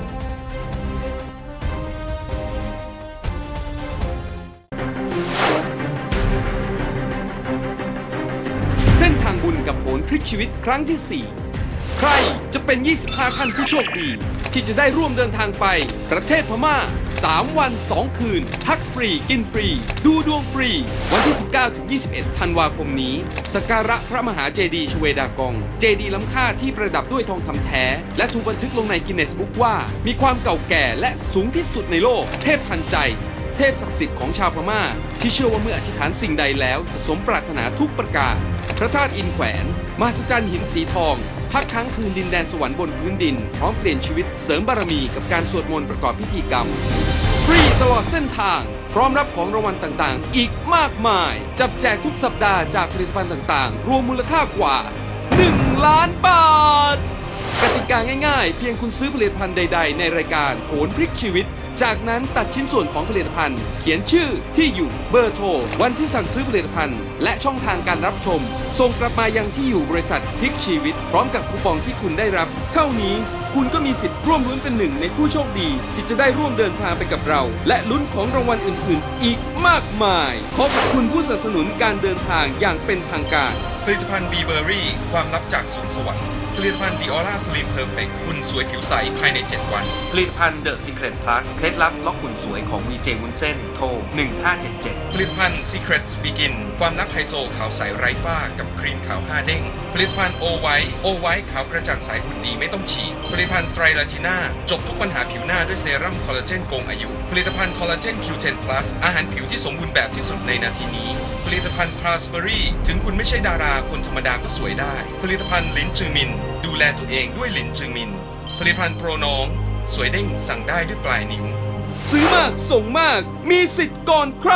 เส้นทางบุญกับโหนพลิกชีวิตครั้งที่สี่ใครจะเป็นยี่สิบห้าท่านผู้โชคดีที่จะได้ร่วมเดินทางไปประเทศพม่าสามวันสองคืนพักฟรีกินฟรีดูดวงฟรีวันที่ สิบเก้าถึงยี่สิบเอ็ด ธันวาคมนี้สักการะพระมหาเจดีย์ชเวดากองเจดีย์ล้ำค่าที่ประดับด้วยทองคำแท้และถูกบันทึกลงในกินเนสบุ๊กว่ามีความเก่าแก่และสูงที่สุดในโลกเทพทันใจเทพศักดิ์สิทธิ์ของชาวพม่าที่เชื่อว่าเมื่ออธิษฐานสิ่งใดแล้วจะสมปรารถนาทุกประการพระธาตุอินแขวนมหัศจรรย์หินสีทองพักค้างคืนดินแดนสวรรค์บนพื้นดินพร้อมเปลี่ยนชีวิตเสริมบารมีกับการสวดมนต์ประกอบพิธีกรรมฟรีตลอดเส้นทางพร้อมรับของรางวัลต่างๆอีกมากมายจับแจกทุกสัปดาห์จากผลิตภัณฑ์ต่างๆรวมมูลค่ากว่าหนึ่งล้านบาทกติกาง่ายๆเพียงคุณซื้อผลิตภัณฑ์ใดๆในรายการโหนพลิกชีวิตจากนั้นตัดชิ้นส่วนของผลิตภัณฑ์เขียนชื่อที่อยู่เบอร์โทรวันที่สั่งซื้อผลิตภัณฑ์และช่องทางการรับชมส่งกลับมายังที่อยู่บริษัทพลิกชีวิตพร้อมกับคูปองที่คุณได้รับเท่านี้คุณก็มีสิทธิ์ร่วมลุ้นเป็นหนึ่งในผู้โชคดีที่จะได้ร่วมเดินทางไปกับเราและลุ้นของรางวัลอื่นๆอีกมากมายขอขอบคุณผู้สนับสนุนการเดินทางอย่างเป็นทางการผลิตภัณฑ์บีเบอรี่ความลับจากสวงสวรรค์ผลิตภัณฑ์ The Aura Slim Perfect หุ่นสวยผิวใสภายในเจ็ดวันผลิตภัณฑ์ The Secret Plus เคล็ดลับล็อกหุ่นสวยของ วี เจ วุ้นเส้นโทรหนึ่งห้าเจ็ดเจ็ดผลิตภัณฑ์ Secrets Begin ความลับไฮโซขาวใสไร้ฝ้ากับครีมขาวห้าเด้งผลิตภัณฑ์ O White O White ขาวกระจ่างใสหุ่นดีไม่ต้องฉีดผลิตภัณฑ์ไตรลาทิน่าจบทุกปัญหาผิวหน้าด้วยเซรั่มคอลลาเจนโกงอายุผลิตภัณฑ์คอลลาเจน คิว เท็น Plus อาหารผิวที่สมบูรณ์แบบที่สุดในนาทีนี้ผลิตภัณฑ์ Plasberry ถึงคุณไม่ใช่ดาราคนธรรมดาก็สวยได้ผลิตภัณฑ์ลิ้นจือมินดูแลตัวเองด้วยลิ้นจือมินผลิตภัณฑ์โปรน้องสวยเด้งสั่งได้ด้วยปลายนิ้วซื้อมากส่งมากมีสิทธิ์ก่อนใคร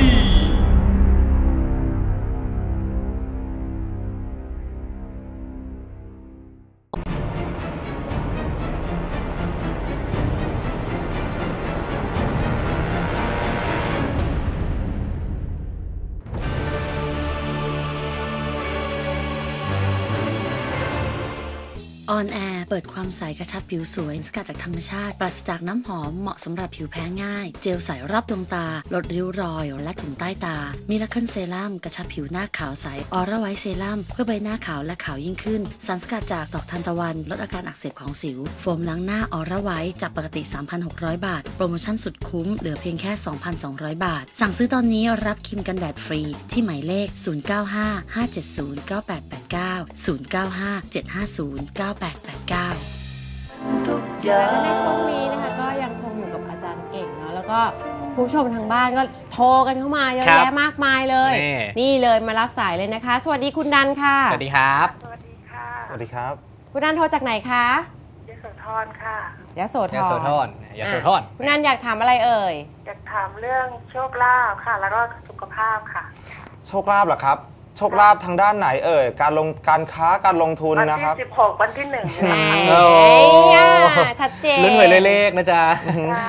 ออนแอร์เปิดความใสกระชับผิวสวยสกัดจากธรรมชาติปราศจากน้ำหอมเหมาะสำหรับผิวแพ้ง่ายเจลใสรอบดวงตาลดริ้วรอยและถุงใต้ตามิราเคิลเซรั่มกระชับผิวหน้าขาวใสออร่าไวท์เซรั่มเพื่อใบหน้าขาวและขาวยิ่งขึ้นสารสกัดจากดอกทานตะวันลดอาการอักเสบของสิวโฟมล้างหน้าออร่าไวท์จากปกติ สามพันหกร้อย บาทโปรโมชั่นสุดคุ้มเหลือเพียงแค่ สองพันสองร้อย บาทสั่งซื้อตอนนี้รับครีมกันแดดฟรีที่หมายเลขศูนย์ เก้า ห้า ห้า เจ็ด ศูนย์ เก้า แปด แปด เก้า ศูนย์ เก้า ห้า เจ็ด ห้า ศูนย์ เก้า แปด แปด เก้าและในช่วงนี้นะคะก็ยังคงอยู่กับอาจารย์เก่งเนาะแล้วก็ผู้ชมทางบ้านก็โทรกันเข้ามาเยอะแยะมากมายเลยนี่เลยมารับสายเลยนะคะสวัสดีคุณนันค่ะสวัสดีครับสวัสดีค่ะสวัสดีครับคุณนันโทรจากไหนคะยโสธรค่ะยโสธรยโสธรยโสธรคุณนันอยากถามอะไรเอ่ยอยากถามเรื่องโชคลาภค่ะแล้วก็สุขภาพค่ะโชคลาภเหรอครับโชคลาภทางด้านไหนเอ่ยการลงการค้าการลงทุนนะครับวันที่สิบหกวันที่หนึ่งโอ้ชัดเจนลุ้นหวยเลขนะจ๊ะ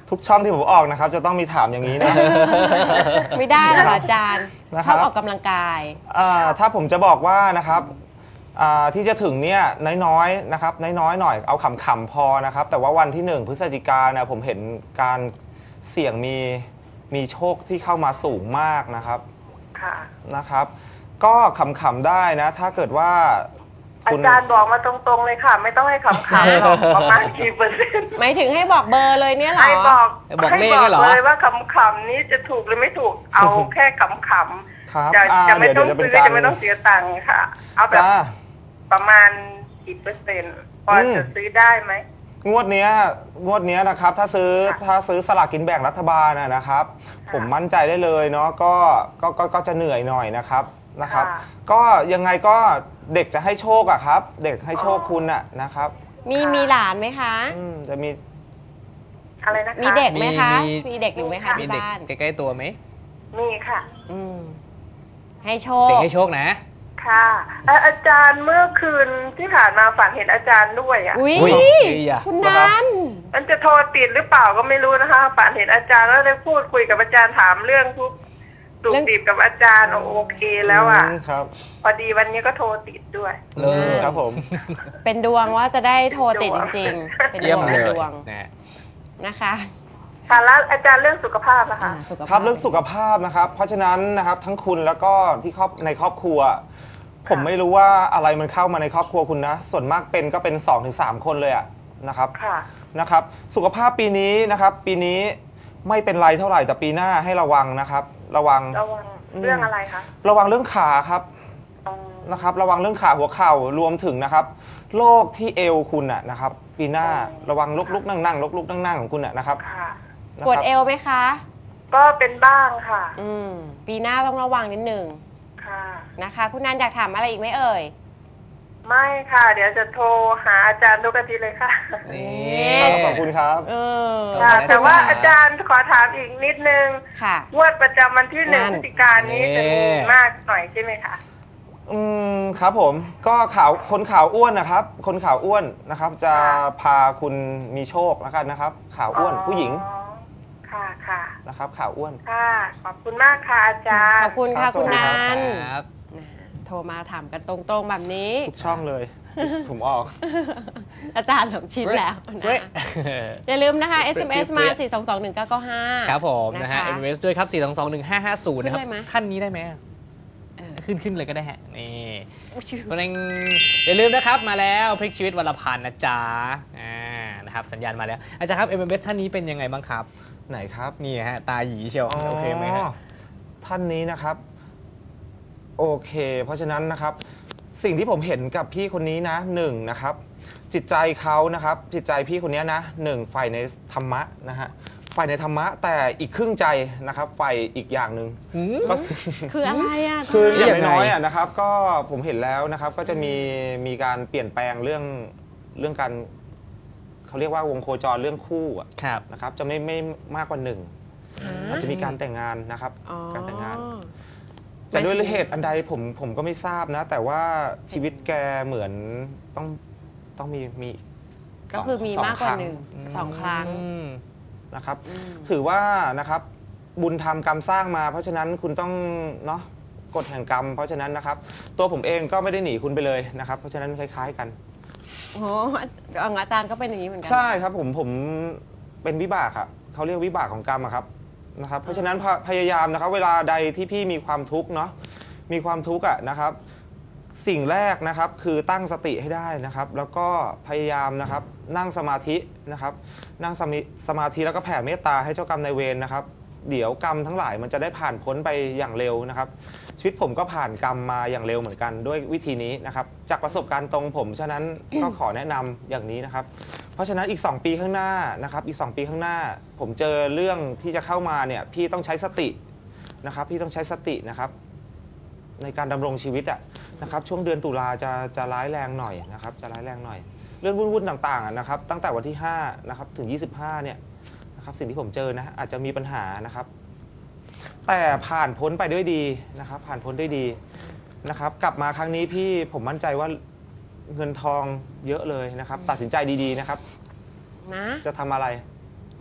ทุกช่องที่ผมออกนะครับ จะต้องมีถามอย่างนี้นะไม่ได้หรอกอาจารย์นะครับชอบออกกำลังกายอ่าถ้าผมจะบอกว่านะครับอ่าที่จะถึงเนี่ยน้อยๆนะครับน้อยๆหน่อยเอาขำๆพอนะครับ แต่ว่าวันที่หนึ่งพฤศจิกายนนะผมเห็นการเสี่ยงมีมีโชคที่เข้ามาสูงมากนะครับค่ะนะครับ ก็ขำๆได้นะ ถ้าเกิดว่าอาคุณจารย์บอกมาตรงๆเลยค่ะ ไม่ต้องให้ขำๆหรอกประมาณกี่เปอร์เซ็นต์หมายถึงให้บอกเบอร์เลยเนี่ยเหรอให้บอกบอกให้เลขบอได้กเหรอเลยว่าขำๆนี้จะถูกหรือไม่ถูกเอาแค่ขำครับๆจะอ่าจะไม่เดี๋ยวต้องเดี๋ยวจะเป็ซื้นอการจะไม่ต้องเสียตังค์ค่ะ เอาแบบจ้าประมาณกี่เปอร์เซ็นต์พออมจะซื้อได้ไหมงวดเนี้ยงวดเนี้ยนะครับถ้าซื้อค่ะถ้าซื้อสลากกินแบ่งรัฐบาลนะนะครับค่ะผมมั่นใจได้เลยเนาะก็ก็ก็ก็จะเหนื่อยหน่อยนะครับนะครับค่ะก็ยังไงก็เด็กจะให้โชคอะครับ เด็กให้โชคคุณอะนะครับมีมีหลานไหมคะอืมจะมีอะไรนะคะมีเด็กไหมคะมีมีเด็กอยู่ไหมคะมีที่เด็กบ้านใกล้ๆตัวไหมมีค่ะอืมให้โชเด็คกให้โชคนะค่ะเอ่ออาจารย์เมื่อคืนที่ผ่านมาฝันเห็นอาจารย์ด้วยอ่ะอุ้ยอุ๊ยอย่าคุณนันมันจะโทรติดหรือเปล่าก็ไม่รู้นะคะฝันเห็นอาจารย์แล้วได้พูดคุยกับอาจารย์ถามเรื่องทุกตุกติดกับอาจารย์โอเคแล้วอ่ะมครับพอดีวันนี้ก็โทรติดด้วยเลยครับผมเป็นดวงว่าจะได้โทรติดจริงๆ เป็นดเยี่ยว มงเลเป็นยดวงนะนะคะค่ะแล้วอาจารย์เรื่องสุขภาพอะอ่าค่ะสุขภาพครับเรื่องสุขภาพนะครับ เพราะฉะนั้นนะครับทั้งคุณแล้วก็ที่ครอบในครอบครัว ผมไม่รู้ว่าอะไรมันเข้ามาในครอบครัวคุณนะ ส่วนมากเป็นก็เป็น สองถึงสาม คนเลยอะนะครับค่ะนะครับ สุขภาพปีนี้นะครับ ปีนี้ไม่เป็นไรเท่าไหร่แต่ปีหน้าให้ระวังนะครับ ระวังระวังเรื่องอะไรคะระวังเรื่องขาครับอ๋อนะครับ ระวังเรื่องขาหัวเข่ารวมถึงนะครับโรคที่เอวคุณน่ะนะครับ ปีหน้าระวังลุกลุกนั่งนั่งลุกลุกนั่งนั่งของคุณน่ะนะครับค่ะนะครับปวดเอวไหมคะก็เป็นบ้างค่ะอืม ปีหน้าต้องระวังนิดหนึ่งค่ะนะคะ คุณนันอยากถามอะไรอีกไหมเอ่ยไม่ค่ะ เดี๋ยวจะโทรหาอาจารย์ทุกอาทิตย์เลยค่ะนี่ครับขอบคุณครับเออค่ะได้แต่ว่าครับอาจารย์ขอถามอีกนิดนึงค่ะงวดประจำวันที่หนึ่งนั่นพฤศจิกายนนี้จะมีมากหน่อยใช่ไหมคะอืมครับผมก็ขาวคนขาวอ้วนนะครับ คนขาวอ้วนนะครับ จะพาคุณมีโชคแล้วกันนะครับขาวอ้วนผู้หญิงอ๋อค่ะค่ะนะครับขาวอ้วนค่ะ ขอบคุณมากค่ะอาจารย์ขอบคุณครัค่ะบคุณสวัสดีนัครับนครับนะโทรมาถามกันตรงๆแบบนี้ทุกช่องเลย ผมออกอาจารย์หลงชินแล้วเว้ยนะอย่าลืมนะคะ เอส เอ็ม เอส มา สี่ สอง สอง หนึ่ง เก้า เก้า ห้าครับผมนะฮะ เอ็ม เอส ด้วยครับ สี่สองสองหนึ่งห้าห้าศูนย์ นะครับขึ้นเลยไหมขั้นนี้ได้ไหมเออขึ้นขึ้นเลยก็ได้ฮะ นี่อุ๊ยชื่อตัวเองอย่าลืมนะครับ มาแล้วพลิกชีวิตวันละพันนะจ๊ะอ่านะครับ สัญญาณมาแล้ว อาจารย์ครับ เอ็ม เอส ท่านนี้เป็นยังไงบ้างครับไหนครับนี่ฮะ ตาหยีเชียวโอเคไหมฮะอ๋อท่านนี้นะครับ โอเค เพราะฉะนั้นนะครับ สิ่งที่ผมเห็นกับพี่คนนี้นะหนึ่งนะครับ จิตใจเขานะครับ จิตใจพี่คนนี้นะหนึ่งฝ่ายในธรรมะนะฮะฝ่ายในธรรมะ แต่อีกครึ่งใจนะครับฝ่ายอีกอย่างหนึ่งหืมก็คืออะไรอ่ะคืออยัย่างงไงน้อยๆอ่ะนะครับ ก็ผมเห็นแล้วนะครับ ก็จะมีมีการเปลี่ยนแปลงเรื่องเรื่องการเขาเรียกว่าวงโคจรเรื่องคู่อะครับนะครับ จะไม่ไม่มากกว่าหนึ่งอ่าอาจจะมีการแต่งงานนะครับอ๋อการแต่งงาน จะด้วยเหตุอันใดผมผมก็ไม่ทราบนะ แต่ว่าชีวิตแกเหมือนต้องต้องมีมีก็คือมีสงมากกว่าครั้งหนึ่งสองครั้งอืมนะครับอืมถือว่านะครับบุญทำกรรมสร้างมา เพราะฉะนั้นคุณต้องเนาะกฎแห่งกรรม เพราะฉะนั้นนะครับ ตัวผมเองก็ไม่ได้หนีคุณไปเลยนะครับ เพราะฉะนั้นคล้าย ๆกันโอ้โหอาจารย์ก็เป็นอย่างนี้เหมือนกัใช่ครับผมผมเป็นวิบากอะเขาเรียกวิบากของกรรมอะครับนะครับ เพราะฉะนั้นพพยายามนะครับ เวลาใดที่พี่มีความทุกข์เนาะมีความทุกข์อะนะครับ สิ่งแรกนะครับคือตั้งสติให้ได้นะครับ แล้วก็พยายามนะครับนั่งสมาธินะครับ นั่งสมิสมาธิแล้วก็แผ่เมตตาให้เจ้ากรรมนายเวรนะครับ เดี๋ยวกรรมทั้งหลายมันจะได้ผ่านพ้นไปอย่างเร็วนะครับ ชีวิตผมก็ผ่านกรรมมาอย่างเร็วเหมือนกันด้วยวิธีนี้นะครับ จากประสบการณ์ตรงผมฉะนั้น ก็ขอแนะนำอย่างนี้นะครับ เพราะฉะนั้นอีก สอง ปีข้างหน้านะครับอีก สอง ปีข้างหน้า ผมเจอเรื่องที่จะเข้ามาเนี่ยพี่ต้องใช้สตินะครับ พี่ต้องใช้สตินะครับ ในการดำรงชีวิตอะนะครับช่วงเดือนตุลาจะจะร้ายแรงหน่อยนะครับจะร้ายแรงหน่อย เรื่องวุ่นๆต่างๆอะนะครับตั้งแต่วันที่ห้านะครับถึงยี่สิบห้าเนี่ยนะครับสิ่งที่ผมเจอนะอาจจะมีปัญหานะครับ แต่ผ่านพ้นไปด้วยดีนะครับ ผ่านพ้นด้วยดีนะครับ กลับมาครั้งนี้พี่ผมมั่นใจว่าเงินทองเยอะเลยนะครับ ตัดสินใจดีๆนะครับนะจะทำอะไร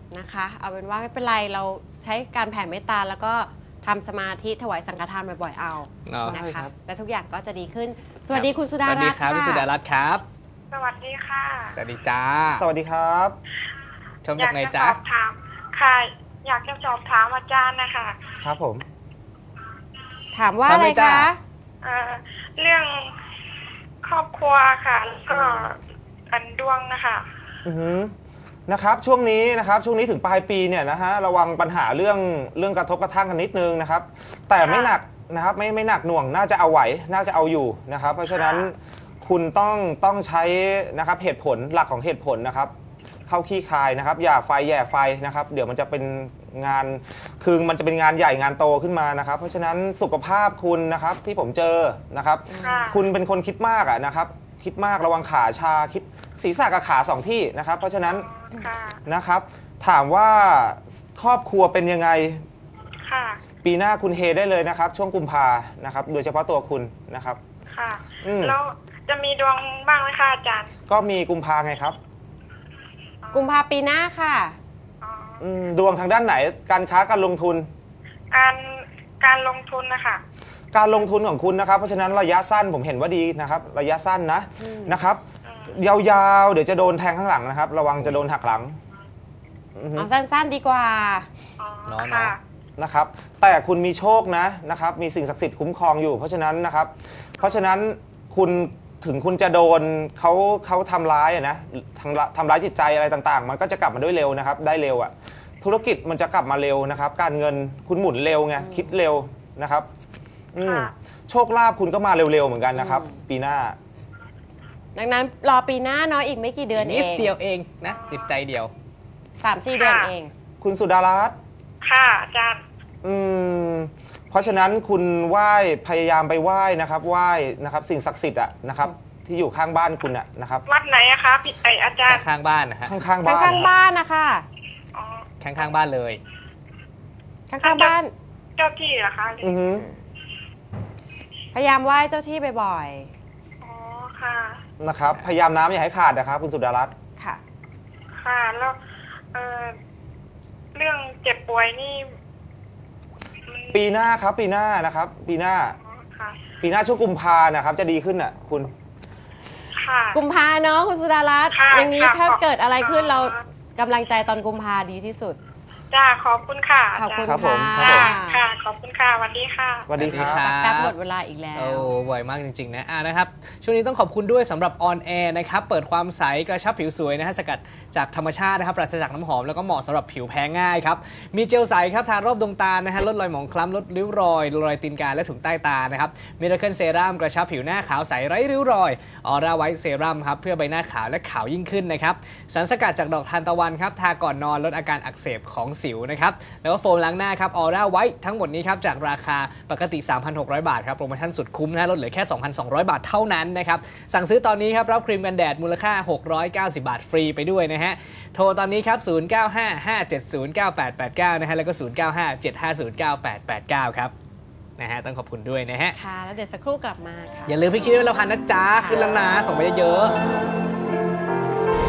นะคะเอาเป็นว่าไม่เป็นไรเราใช้การแผ่เมตตาแล้วก็ทำสมาธิถวายสังฆทานบ่อยๆเอาเนาะนะคะและทุกอย่างก็จะดีขึ้นสวัสดีคุณสุดาสวัสรัดีตน์ครับพี่สุดารัตน์ครับสวัสดีค่ะสวัสดีจ้าสวัสดีครับชมอจายาก กไหนจะสจ๊ะอบถามค่ะ อยากจะสอบถามอาจารย์นะคะครับผมถามว่าอะไรคะเอ่อเรื่องครอบครัวค่ะแล้วก็อันดวงนะคะอือฮึนะครับช่วงนี้นะครับช่วงนี้ถึงปลายปีเนี่ยนะฮะระวังปัญหาเรื่องเรื่องกระทบกระทั่งกันนิดนึงนะครับแต่ไม่หนักนะครับไม่ไม่หนักหน่วงน่าจะเอาไหวน่าจะเอาอยู่นะครับเพราะฉะนั้นคุณต้องต้องใช้นะครับเหตุผลหลักของเหตุผลนะครับเข้าขี้คายนะครับอย่าไฟแย่ไฟนะครับเดี๋ยวมันจะเป็นงานคือมันจะเป็นงานใหญ่งานโตขึ้นมานะครับเพราะฉะนั้นสุขภาพคุณนะครับที่ผมเจอนะครับค่ะคุณเป็นคนคิดมากอะนะครับคิดมากระวังขาชาคิดศีรษะกับขาสองที่นะครับเพราะฉะนั้นค่ะนะครับถามว่าครอบครัวเป็นยังไงค่ะปีหน้าคุณเฮได้เลยนะครับช่วงกุมภานะครับโดยเฉพาะตัวคุณนะครับค่ะอืมแล้วจะมีดวงบ้างไหมคะอาจารย์ก็มีกุมภาไงครับกุมภาปีหน้าค่ะอ๋ออืมดวงทางด้านไหนการค้าการลงทุนการการลงทุนนะคะการลงทุนของคุณนะครับเพราะฉะนั้นระยะสั้นผมเห็นว่าดีนะครับระยะสั้นนะนะครับยาวๆเดี๋ยวจะโดนแทงข้างหลังนะครับระวังจะโดนหักหลังอือฮึเอาสั้นๆดีกว่าอ๋อเนาะค่ะเนาะนะครับแต่คุณมีโชคนะนะครับมีสิ่งศักดิ์สิทธิ์คุ้มครองอยู่เพราะฉะนั้นนะครับเพราะฉะนั้นคุณถึงคุณจะโดนเขาเขาทำร้ายอะนะทำร้ายทำร้ายจิตใจอะไรต่างๆ มันก็จะกลับมาด้วยเร็วนะครับได้เร็วอะธุรกิจมันจะกลับมาเร็วนะครับการเงินคุณหมุนเร็วไงคิดเร็วนะครับอืมค่ะโชคลาภคุณก็มาเร็วๆเหมือนกันนะครับปีหน้าดังนั้นรอปีหน้าเนาะอีกไม่กี่เดือนเอนิดงเดียวเองนะจิตใจเดียวสามสี่เดือนเองคุณสุดารัตน์ค่ะอาจารย์อืมเพราะฉะนั้นคุณไหว้พยายามไปไหว้นะครับไหว้นะครับสิ่งศักดิ์สิทธิ์อะนะครับที่อยู่ข้างบ้านคุณอะนะครับวัดไหนอะคะพี่ไออาจารย์ข้างๆบ้านนะฮะข้างๆบ้านข้างๆบ้านนะคะอ๋อข้างๆบ้านเลยข้างๆบ้านเจ้าที่เหรอคะอือฮึพยายามไหว้เจ้าที่บ่อยอ๋อค่ะนะครับพยายามน้ำอย่าให้ขาดนะครับคุณสุดารัตน์ๆค่ะค่ะแล้วเออเรื่องเจ็บป่วยนี่มันปีหน้าครับปีหน้านะครับปีหน้าอ๋อค่ะปีหน้าช่วงกุมภานะครับจะดีขึ้นอ่ะคุณค่ะกุมภาเนาะคุณสุดารัตน์ค่ะอย่างนี้ค่ะถ้าเกิดอะไรขึ้นอ๋อเรากำลังใจตอนกุมภาดีที่สุดจ้าขอบคุณค่ะขอบคุณครับผมค่ะครับผมค่ะ ขอบคุณค่ะสวัสดีค่ะสวัสดีครับสวัสดีครับแป๊บหมดเวลาอีกแล้วโอ้บ่อยมากจริงๆนะอ่านะครับช่วงนี้ต้องขอบคุณด้วยสำหรับ On Air นะครับเปิดความใสกระชับผิวสวยนะฮะสกัดจากธรรมชาตินะครับปราศจากน้ำหอมแล้วก็เหมาะสำหรับผิวแพ้ง่ายครับมีเจลใสครับทารอบดวงตานะฮะลดรอยหมองคล้ำลดริ้วรอยรอยตีนกาและถุงใต้ตานะครับมิราเคิลเซรั่มกระชับผิวหน้าขาวใสไร้ริ้วรอยออร่าไวท์เซรั่มครับเพื่อใบหน้าขาวและขาวยิ่งขึ้นนะครับสารสกัดจากดอกทานตะวันครับทาก่อนนอนลดอาการอักเสบของสิวนะครับแล้วก็โฟมล้างหน้าครับออร่าไวท์ทั้งหมดนี้ครับจากราคาปกติ สามพันหกร้อย บาทครับโปรโมชั่นสุดคุ้มนะลดเหลือแค่ สองพันสองร้อย บาทเท่านั้นนะครับสั่งซื้อตอนนี้ครับรับครีมกันแดดมูลค่าหกร้อยเก้าสิบ บาทฟรีไปด้วยนะฮะโทรตอนนี้ครับศูนย์ เก้า ห้า ห้า เจ็ด ศูนย์ เก้า แปด แปด เก้านะฮะแล้วก็ศูนย์ เก้า ห้า เจ็ด ห้า ศูนย์ เก้า แปด แปด เก้าครับนะฮะต้องขอบคุณด้วยนะฮะค่ะ แล้วเดี๋ยวสักครู่กลับมาค่ะอย่าลืมพลิกชีวิตเราพันนะจ๊ะขึ้นแล้วนะส่งไปเยอะๆ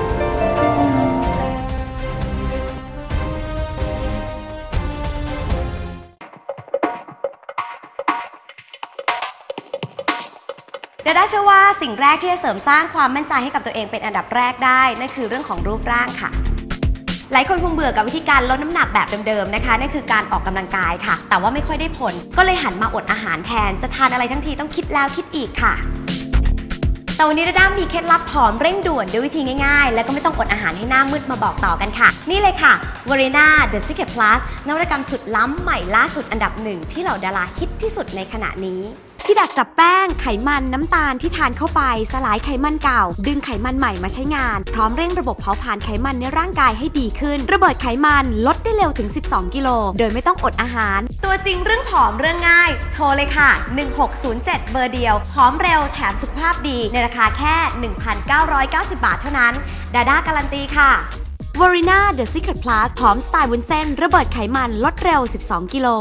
ดาด้าเชื่อว่าสิ่งแรกที่จะเสริมสร้างความมั่นใจให้กับตัวเองเป็นอันดับแรกได้นั่นคือเรื่องของรูปร่างค่ะหลายคนคงเบื่อกับวิธีการลดน้ำหนักแบบเดิมๆนะคะนั่นคือการออกกำลังกายค่ะแต่ว่าไม่ค่อยได้ผลก็เลยหันมาอดอาหารแทนจะทานอะไรทั้งทีต้องคิดแล้วคิดอีกค่ะแต่วันนี้ดาด้ามีเคล็ดลับผอมเร่งด่วนด้วยวิธีง่ายๆและก็ไม่ต้องอดอาหารให้หน้ามืดมาบอกต่อกันค่ะนี่เลยค่ะ Verena The Secret Plus นวัตกรรมสุดล้ำใหม่ล่าสุดอันดับหนึ่งที่เหล่าดาราฮิตที่สุดในขณะนี้ที่ดักจับแป้งไขมันน้ำตาลที่ทานเข้าไปสลายไขมันเก่าดึงไขมันใหม่มาใช้งานพร้อมเร่งระบบเผาผลาญไขมันในร่างกายให้ดีขึ้นระเบิดไขมันลดได้เร็วถึงสิบสองกิโลโดยไม่ต้องอดอาหารตัวจริงเรื่องผอมเรื่องง่ายโทรเลยค่ะหนึ่งหกศูนย์เจ็ดเบอร์เดียวผอมเร็วแถมสุขภาพดีในราคาแค่ หนึ่งพันเก้าร้อยเก้าสิบ บาทเท่านั้นดาด้าการันตีค่ะ Verena The Secret Plus ผอมสไตล์วุ้นเส้นระเบิดไขมันลดเร็วสิบสองกิโล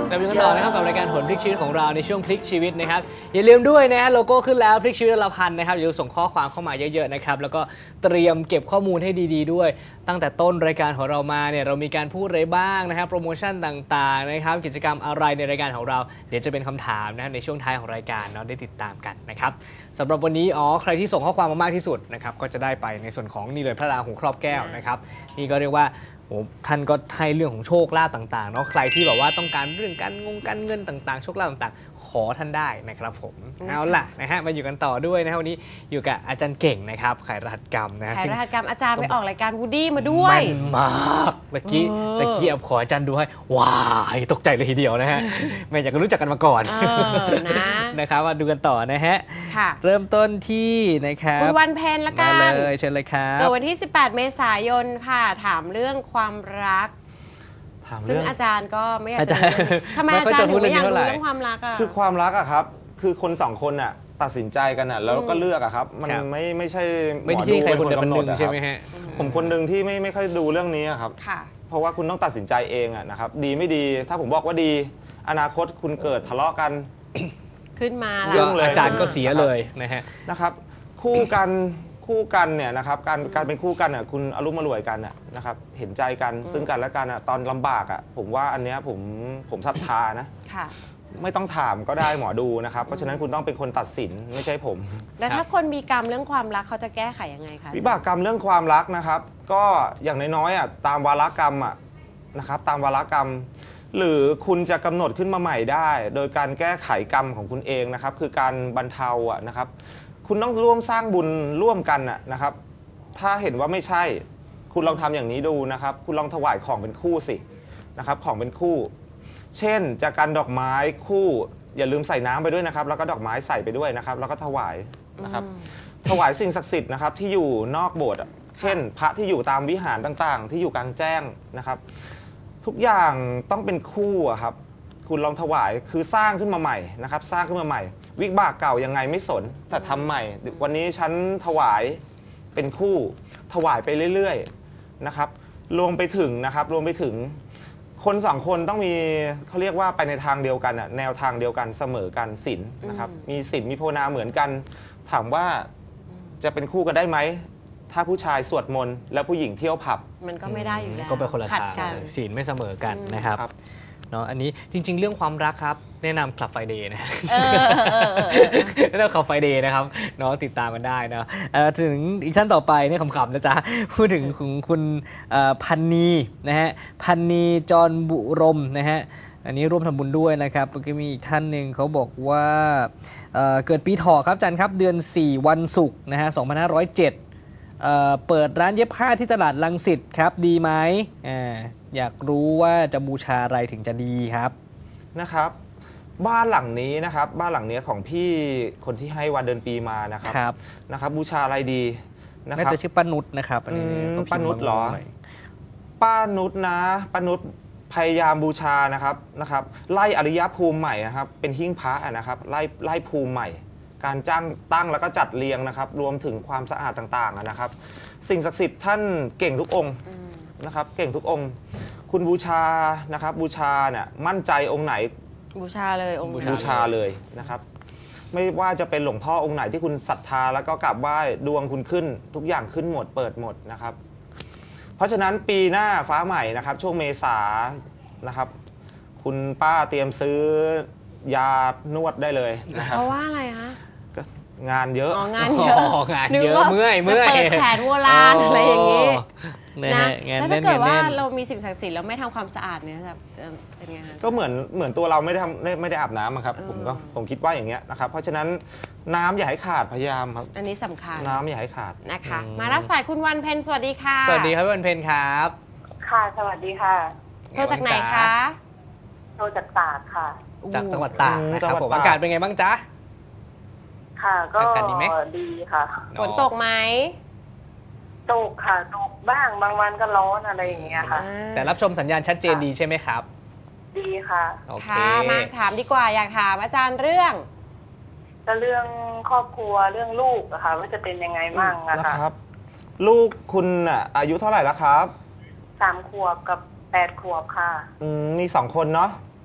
เราไปกันต่อนะครับกับรายการโหนพลิกชีวิตของเราในช่วงพลิกชีวิตนะครับอย่าลืมด้วยนะฮะโลโก้ขึ้นแล้วพลิกชีวิตละพันนะครับอย่าลืมส่งข้อความเข้ามาเยอะๆนะครับแล้วก็เตรียมเก็บข้อมูลให้ดีๆด้วยตั้งแต่ต้นรายการของเรามาเนี่ยเรามีการพูดอะไรบ้างนะครับโปรโมชั่นต่างๆนะครับกิจกรรมอะไรในรายการของเราเดี๋ยวจะเป็นคำถามนะในช่วงท้ายของรายการเนาะได้ติดตามกันนะครับสำหรับวันนี้อ๋อใครที่ส่งข้อความมามากที่สุดนะครับก็จะได้ไปในส่วนของนี่เลยพระราหูครอบแก้วนะครับนี่ก็เรียกว่าโอ้ท่านก็ให้เรื่องของโชคลาภต่างๆเนาะใครที่แบบว่าต้องการเรื่องการงงการเงินต่างๆโชคลาภต่างๆขอท่านได้นะครับผมเอาล่ะนะฮะมาอยู่กันต่อด้วยนะวันนี้อยู่กับอาจารย์เก่งนะครับไขรหัสกรรมนะไขรหัสกรรมอาจารย์ไปออกรายการวูดดี้มาด้วยแม่นมากตะกี้ตะกี้เอาขออาจารย์ดูให้ว้ายตกใจเลยทีเดียวนะฮะแม่อยากจะรู้จักกันมาก่อนนะนะครับมาดูกันต่อนะฮะเริ่มต้นที่นะครับคุณวันเพ็ญละกันมาเลยเชิญเลยครับเกิดวันที่สิบแปดเมษายนค่ะถามเรื่องความรักซึ่งอาจารย์ก็ไม่อยากจะทำไมอาจารย์ถึงไม่อยากรู้เรื่องความรักอ่ะคือความรักอะครับคือคนสองคนอะตัดสินใจกันอะแล้วก็เลือกอะครับมันไม่ไม่ใช่หมอดูเป็นคนกำหนดใช่ไหมฮะผมคนหนึ่งที่ไม่ไม่ค่อยดูเรื่องนี้ครับเพราะว่าคุณต้องตัดสินใจเองอะนะครับดีไม่ดีถ้าผมบอกว่าดีอนาคตคุณเกิดทะเลาะกันขึ้นมาแล้วอาจารย์ก็เสียเลยนะฮะนะครับคู่กันคู่กันเนี่ยนะครับการการเป็นคู่กันอ่ะคุณอารมณ์มารวยกันอ่ะนะครับเห็นใจกันซึ่งกันและกันอ่ะตอนลำบากอ่ะผมว่าอันเนี้ยผมผมศรัทธานะไม่ต้องถามก็ได้หมอดูนะครับเพราะฉะนั้นคุณต้องเป็นคนตัดสินไม่ใช่ผมแล้วถ้าคนมีกรรมเรื่องความรักเขาจะแก้ไขยังไงคะวิบากกรรมเรื่องความรักนะครับก็อย่างน้อยๆอ่ะตามวาระกรรมอ่ะนะครับตามวาระกรรมหรือคุณจะกำหนดขึ้นมาใหม่ได้ โดยการแก้ไขกรรมของคุณเองนะครับคือการบรรเทาอ่ะนะครับคุณต้องร่วมสร้างบุญร่วมกันนะครับถ้าเห็นว่าไม่ใช่คุณลองทำอย่างนี้ดูนะครับคุณลองถวายของเป็นคู่สินะครับของเป็นคู่เช่นจากการดอกไม้คู่อย่าลืมใส่น้ำไปด้วยนะครับแล้วก็ดอกไม้ใส่ไปด้วยนะครับแล้วก็ถวายนะครับถวายสิ่งศักดิ์สิทธิ์นะครับที่อยู่นอกโบสถ์เช่นพระที่อยู่ตามวิหารต่างๆที่อยู่กลางแจ้งนะครับทุกอย่างต้องเป็นคู่ครับคุณลองถวายคือสร้างขึ้นมาใหม่นะครับสร้างขึ้นมาใหม่วิบากเก่ายังไงไม่สนแต่ทำใหม่วันนี้ฉันถวายเป็นคู่ถวายไปเรื่อยๆนะครับรวมไปถึงนะครับรวมไปถึงคนสองคนต้องมีเขาเรียกว่าไปในทางเดียวกันอะแนวทางเดียวกันเสมอกันศีลนะครับมีศีลมีภาวนาเหมือนกันถามว่าจะเป็นคู่กันได้ไหมถ้าผู้ชายสวดมนต์แล้วผู้หญิงเที่ยวผับมันก็ไม่ได้อยู่แล้วก็เป็นคนละทางศีลไม่เสมอกันนะครับเนาะอันนี้จริงๆเรื่องความรักครับแนะนำคลับไฟเดย์นะแนะนำคลับไฟเดย์นะครับเนาะติดตามกันได้นะถึงอีกท่านต่อไปเนี่ยขำๆนะจ๊ะพูดถึงของคุณพันนีนะฮะพันนีจรบุรมนะฮะอันนี้ร่วมทำบุญด้วยนะครับแล้วก็มีอีกท่านหนึ่งเขาบอกว่าเกิดปีเถาะครับอาจารย์ครับเดือนสี่วันศุกร์นะฮะสองพันห้าร้อยเจ็ดเปิดร้านเย็บผ้าที่ตลาดรังสิตครับดีไหมอยากรู้ว่าจะบูชาอะไรถึงจะดีครับนะครับบ้านหลังนี้นะครับบ้านหลังนี้ของพี่คนที่ให้วันเดือนปีมานะครับนะครับบูชาอะไรดีนะครับน่าจะชื่อป้านุชนะครับอันนี้ป้านุชเหรอป้านุชนะป้านุชพยายามบูชานะครับนะครับไล่อริยภูมิใหม่นะครับเป็นหิ้งพระนะครับไล่ไล่ภูมิใหม่การจ้างตั้งแล้วก็จัดเรียงนะครับรวมถึงความสะอาดต่างๆนะครับสิ่งศักดิ์สิทธิ์ท่านเก่งทุกองค์นะครับเก่งทุกองค์คุณบูชานะครับบูชาเนี่ยมั่นใจองค์ไหนบูชาเลยองค์บูชาเลยนะครับไม่ว่าจะเป็นหลวงพ่อองค์ไหนที่คุณศรัทธาแล้วก็กราบไหว้ดวงคุณขึ้นทุกอย่างขึ้นหมดเปิดหมดนะครับเพราะฉะนั้นปีหน้าฟ้าใหม่นะครับช่วงเมษานะครับคุณป้าเตรียมซื้อยานวดได้เลยนะครับเพราะว่าอะไรคะงานเยอะอ๋องานเยอะงานเยอะเมื่อยเมื่อยเปิดแผนโบราณอะไรอย่างนี้นะแล้วถ้าเกิดว่าเรามีสิ่งศักดิ์สิทธิ์แล้วไม่ทำความสะอาดเนี่ยจะเป็นไงคะก็เหมือนเหมือนตัวเราไม่ได้ทำไม่ได้อาบน้ำครับผมก็ผมคิดว่าอย่างเงี้ยนะครับเพราะฉะนั้นน้ำอย่าให้ขาดพยายามครับอันนี้สำคัญน้ำอย่าให้ขาดนะคะมารับสายคุณวันเพ็ญสวัสดีค่ะสวัสดีครับวันเพ็ญครับค่ะสวัสดีค่ะโทรจากไหนคะโทรจากตากค่ะจากจังหวัดตากนะครับผมอากาศเป็นไงบ้างจ๊ะค่ะก็ดีค่ะฝนตกไหมตกค่ะตกบ้างบางวันก็ร้อนอะไรอย่างเงี้ยค่ะแต่รับชมสัญญาณชัดเจนดีใช่ไหมครับดีค่ะโอเคมาถามดีกว่าอยากถามอาจารย์เรื่องก็เรื่องครอบครัวเรื่องลูกอะค่ะว่าจะเป็นยังไงบ้างอะค่ะครับลูกคุณอะอายุเท่าไหร่แล้วครับสามขวบกับแปดขวบค่ะอืมมีสองคนเนาะ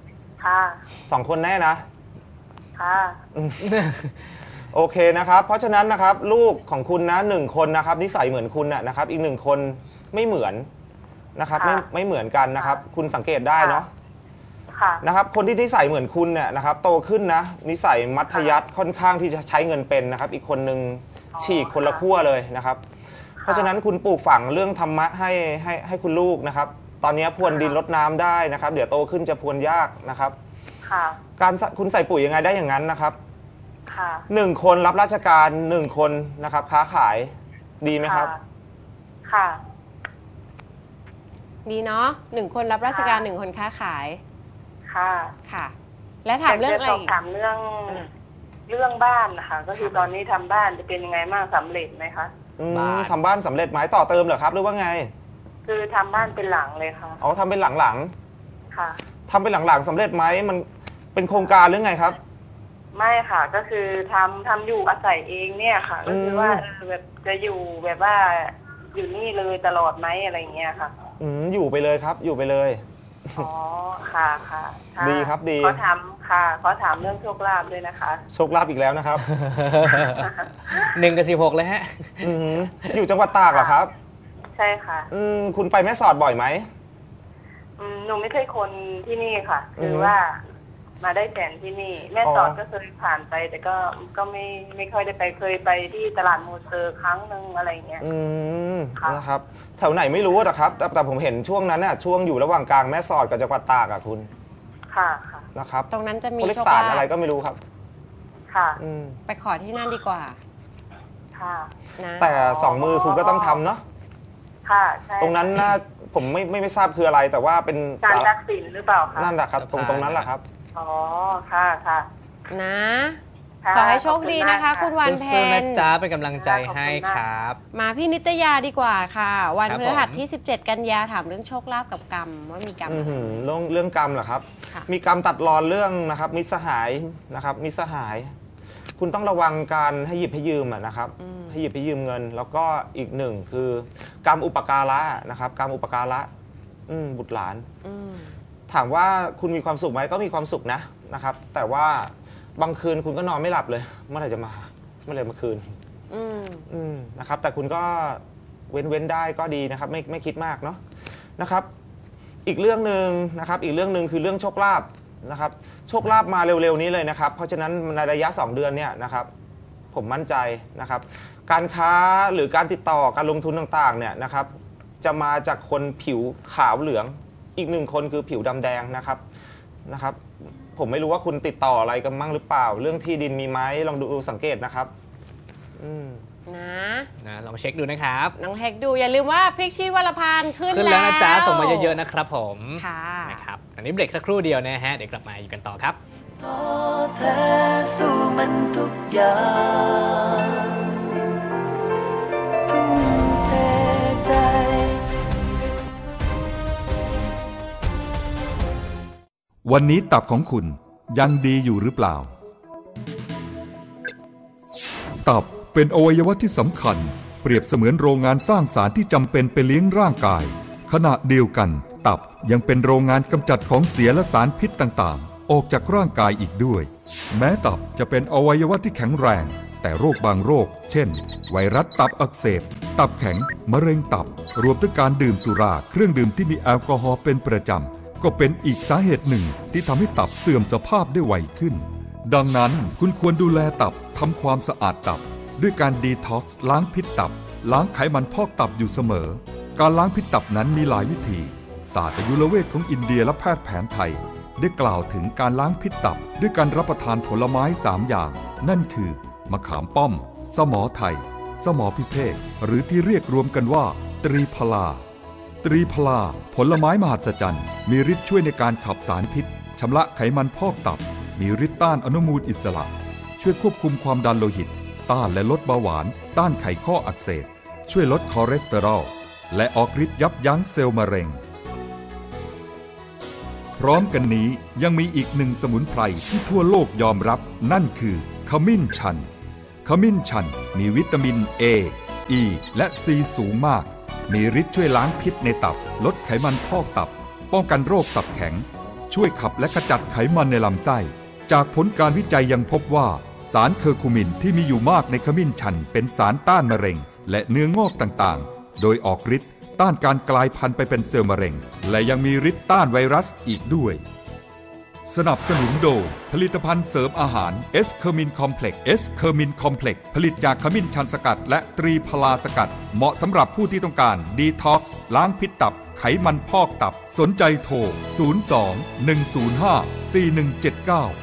ค่ะสองคนแน่นะค่ะโอเคนะครับเพราะฉะนั้นนะครับลูกของคุณนะหนึ่งคนนะครับนิสัยเหมือนคุณนะครับอีกหนึ่งคนไม่เหมือนนะครับไม่ไม่เหมือนกันนะครับคุณสังเกตได้เนาะนะครับคนที่นิสัยเหมือนคุณเนี่ยนะครับโตขึ้นนะนิสัยมัธยัสถ์ค่อนข้างที่จะใช้เงินเป็นนะครับอีกคนนึงฉีกคนละขั้วเลยนะครับเพราะฉะนั้นคุณปลูกฝังเรื่องธรรมะให้ให้ให้คุณลูกนะครับตอนนี้พรวนดินรดน้ำได้นะครับเดี๋ยวโตขึ้นจะพรวนยากนะครับการคุณใส่ปุ๋ยยังไงได้อย่างนั้นนะครับหนึ่งคนรับราชการหนึ่งคนนะครับค้าขายดีไหมครับค่ะดีเนาะหนึ่งคนรับราชการหนึ่งคนค้าขายค่ะค่ะและถามเรื่องอะไรอีกถามเรื่องเรื่องบ้านนะคะก็คือตอนนี้ทำบ้านจะเป็นยังไงบ้างสำเร็จไหมคะทำบ้านสำเร็จไหมต่อเติมเหรอครับหรือว่าไงคือทำบ้านเป็นหลังเลยค่ะอ๋อทำเป็นหลังๆค่ะทำเป็นหลังๆสำเร็จไหมมันเป็นโครงการหรือไงครับไม่ค่ะก็คือทำทำอยู่อาศัยเองเนี่ยค่ะก็คือว่าแบบจะอยู่แบบว่าอยู่นี่เลยตลอดไหมอะไรเงี้ยค่ะอืมอยู่ไปเลยครับอยู่ไปเลยอ๋อค่ะค่ะดีครับดีขอถามค่ะขอถามเรื่องโชคลาภด้วยนะคะโชคลาภอีกแล้วนะครับหนึ่งกับสิบหกเลยฮะอยู่จังหวัดตากเหรอครับใช่ค่ะอืมคุณไปแม่สอดบ่อยไหมอืมหนูไม่ใช่คนที่นี่ค่ะคือว่ามาได้แฟนที่นี่แม่สอดก็เคยผ่านไปแต่ก็ก็ไม่ไม่ค่อยได้ไปเคยไปที่ตลาดมูเซอร์ครั้งหนึ่งอะไรเงี้ยอืมนะครับแถวไหนไม่รู้หรอกครับแต่แต่ผมเห็นช่วงนั้นน่ะช่วงอยู่ระหว่างกลางแม่สอดกับจังหวัดตากอะคุณค่ะค่ะนะครับตรงนั้นจะมีโชคลาภอะไรก็ไม่รู้ครับค่ะไปขอที่นั่นดีกว่าค่ะแต่สองมือคุณก็ต้องทำเนาะค่ะใช่ตรงนั้นน่าผมไม่ไม่ไม่ทราบคืออะไรแต่ว่าเป็นการรักสินหรือเปล่าคะนั่นแหละครับตรงตรงนั้นแหละครับอ๋อค่ะค่ะนะขอให้โชคดีนะคะคุณวันเพ็ญนะจ๊ะเป็นกำลังใจให้ครับมาพี่นิตยาดีกว่าค่ะวันพฤหัสที่สิบเจ็ดกันยาถามเรื่องโชคลาภกับกรรมว่ามีกรรมเรื่องเรื่องกรรมเหรอครับมีกรรมตัดรอนเรื่องนะครับมิตรสหายนะครับมิตรสหายคุณต้องระวังการให้หยิบให้ยืมนะครับให้หยิบให้ยืมเงินแล้วก็อีกหนึ่งคือกรรมอุปการะนะครับกรรมอุปการะบุตรหลานถามว่าคุณมีความสุขไหมก็มีความสุขนะนะครับแต่ว่าบางคืนคุณก็นอนไม่หลับเลยเมื่อไหร่จะมาเมื่อไหร่มาคืนนะครับแต่คุณก็เว้นเว้นได้ก็ดีนะครับไม่ไม่คิดมากเนาะนะครับอีกเรื่องหนึ่งนะครับอีกเรื่องหนึ่งคือเรื่องโชคลาภนะครับโชคลาภมาเร็วๆนี้เลยนะครับเพราะฉะนั้นในระยะสองเดือนเนี่ยนะครับผมมั่นใจนะครับการค้าหรือการติดต่อการลงทุนต่างๆเนี่ยนะครับจะมาจากคนผิวขาวเหลืองอีกหนึ่งคนคือผิวดำแดงนะครับนะครับผมไม่รู้ว่าคุณติดต่ออะไรกันมั่งหรือเปล่าเรื่องที่ดินมีไหมลองดูสังเกตนะครับนะนะลองเช็คดูนะครับลองเช็คดูอย่าลืมว่าพริกชีวรพานขึ้นแล้วขึ้นแล้วนะจ๊ะส่งมาเยอะๆนะครับผมค่ะนะครับอันนี้เบรกสักครู่เดียวนะฮะเดี๋ยวกลับมาอยู่กันต่อครับท้อแท้สู้มันทุกอย่างทุ่มเทใจวันนี้ตับของคุณยังดีอยู่หรือเปล่าตับเป็นอวัยวะที่สำคัญเปรียบเสมือนโรงงานสร้างสารที่จำเป็นไปเลี้ยงร่างกายขณะเดียวกันตับยังเป็นโรงงานกำจัดของเสียและสารพิษต่างๆออกจากร่างกายอีกด้วยแม้ตับจะเป็นอวัยวะที่แข็งแรงแต่โรคบางโรคเช่นไวรัสตับอักเสบตับแข็งมะเร็งตับรวมถึงการดื่มสุราเครื่องดื่มที่มีแอลกอฮอล์เป็นประจำก็เป็นอีกสาเหตุหนึ่งที่ทำให้ตับเสื่อมสภาพได้ไวขึ้นดังนั้นคุณควรดูแลตับทำความสะอาดตับด้วยการดีท็อกซ์ล้างพิษตับล้างไขมันพอกตับอยู่เสมอการล้างพิษตับนั้นมีหลายวิธีศาสตร์อายุรเวชของอินเดียและแพทย์แผนไทยได้กล่าวถึงการล้างพิษตับด้วยการรับประทานผลไม้สามอย่างนั่นคือมะขามป้อมสมอไทยสมอพิเภกหรือที่เรียกรวมกันว่าตรีพลาตรีพลาผลไม้มหัศจรรย์มีฤทธิ์ช่วยในการขับสารพิษชำระไขมันพอกตับมีฤทธิ์ต้านอนุมูลอิสระช่วยควบคุมความดันโลหิตต้านและลดเบาหวานต้านไขข้ออักเสบช่วยลดคอเลสเตอรอลและออกฤทธิ์ยับยั้งเซลล์มะเร็งพร้อมกันนี้ยังมีอีกหนึ่งสมุนไพรที่ทั่วโลกยอมรับนั่นคือขมิ้นชันขมิ้นชันมีวิตามิน A E และ C สูงมากมีฤทธิ์ช่วยล้างพิษในตับลดไขมันพอกตับป้องกันโรคตับแข็งช่วยขับและขจัดไขมันในลำไส้จากผลการวิจัยยังพบว่าสารเคอร์คูมินที่มีอยู่มากในขมิ้นชันเป็นสารต้านมะเร็งและเนื้องอกต่างๆโดยออกฤทธิ์ต้านการกลายพันธุ์ไปเป็นเซลล์มะเร็งและยังมีฤทธิ์ต้านไวรัสอีกด้วยสนับสนุนโดยผลิตภัณฑ์เสริมอาหารเอสเคอร์มินคอมเพล็กซ์เอสเคอร์มินคอมเพล็กซ์ผลิตจากขมิ้นชันสกัดและตรีพลาสกัดเหมาะสำหรับผู้ที่ต้องการดีท็อกซ์ล้างพิษตับไขมันพอกตับสนใจโทรศูนย์ สอง หนึ่ง ศูนย์ ห้า สี่ หนึ่ง เจ็ด เก้า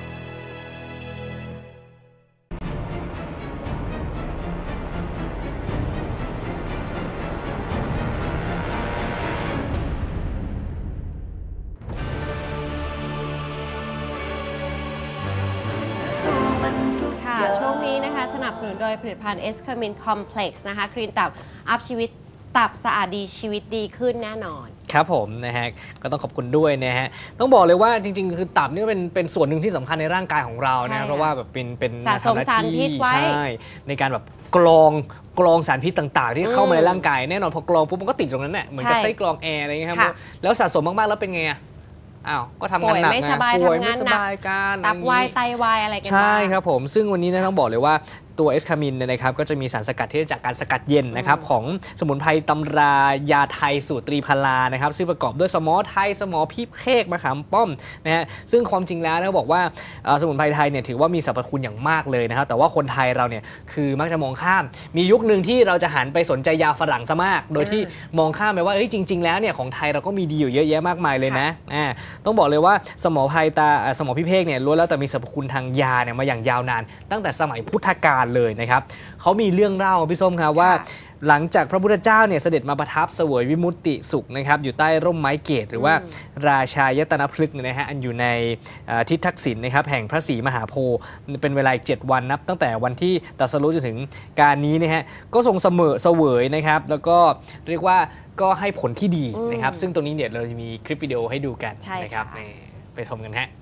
ช่วงนี้นะคะสนับสนุนโดยผลิตภัณฑ์ เอส เคอร์มิน คอมเพล็กซ์ นะคะครีมตับอัพชีวิตตับสะอาดดีชีวิตดีขึ้นแน่นอนครับผมนะฮะก็ต้องขอบคุณด้วยนะฮะต้องบอกเลยว่าจริงๆคือตับนี่เป็นเป็นส่วนหนึ่งที่สำคัญในร่างกายของเรานะเพราะว่าแบบเป็นเป็นสะสมสารพิษไว้ใช่ในการแบบกรองกรองสารพิษต่างๆที่เข้ามาในร่างกายแน่นอนพอกรองปุ๊บมันก็ติดตรงนั้นแหละเหมือนกับไส้กรองแอร์อะไรเงี้ยครับแล้วสะสมมากๆแล้วเป็นไงอ้าวก็ทำงานหนักนะป่วยไม่สบายการตับวายไตวายอะไรกันบ้างใช่ครับผมซึ่งวันนี้นะต้องบอกเลยว่าตัวเอสคามินเนี่ยนะครับก็จะมีสารสกัดที่ได้จากการสกัดเย็นนะครับของสมุนไพรตำรายาไทยสูตรตรีพลานะครับซึ่งประกอบด้วยสมอไทยสมอพริกเค้กมะขามป้อมนะฮะซึ่งความจริงแล้วเขาบอกว่าสมุนไพรไทยเนี่ยถือว่ามีสรรพคุณอย่างมากเลยนะครับแต่ว่าคนไทยเราเนี่ยคือมักจะมองข้ามมียุคหนึ่งที่เราจะหันไปสนใจยาฝรั่งซะมากโดยที่มองข้ามไปว่าเอ้ยจริงๆแล้วเนี่ยของไทยเราก็มีดีอยู่เยอะแยะมากมายเลยนะอ่าต้องบอกเลยว่าสมอไพรตาสมอพริกเค้กเนี่ยล้วนแล้วแต่มีสรรพคุณทางยาเนี่ยมาอย่างยาวนานตั้งแต่สมัยพุทธกาลเลยนะครับเขามีเรื่องเล่าพี่ส้มครับว่าหลังจากพระพุทธเจ้าเนี่ยเสด็จมาประทับเสวยวิมุตติสุขนะครับอยู่ใต้ร่มไม้เกศหรือว่าราชายตนพฤกษ์นะฮะอันอยู่ในทิศทักษิณนะครับแห่งพระศรีมหาโพธิ์เป็นเวลาเจ็ดวันนับตั้งแต่วันที่ตรัสรู้จนถึงการนี้นะฮะก็ทรงเสมอเสวยนะครับแล้วก็เรียกว่าก็ให้ผลที่ดีนะครับซึ่งตรงนี้เนี่ยเราจะมีคลิปวิดีโอให้ดูกันนะครับไปชมกันฮะ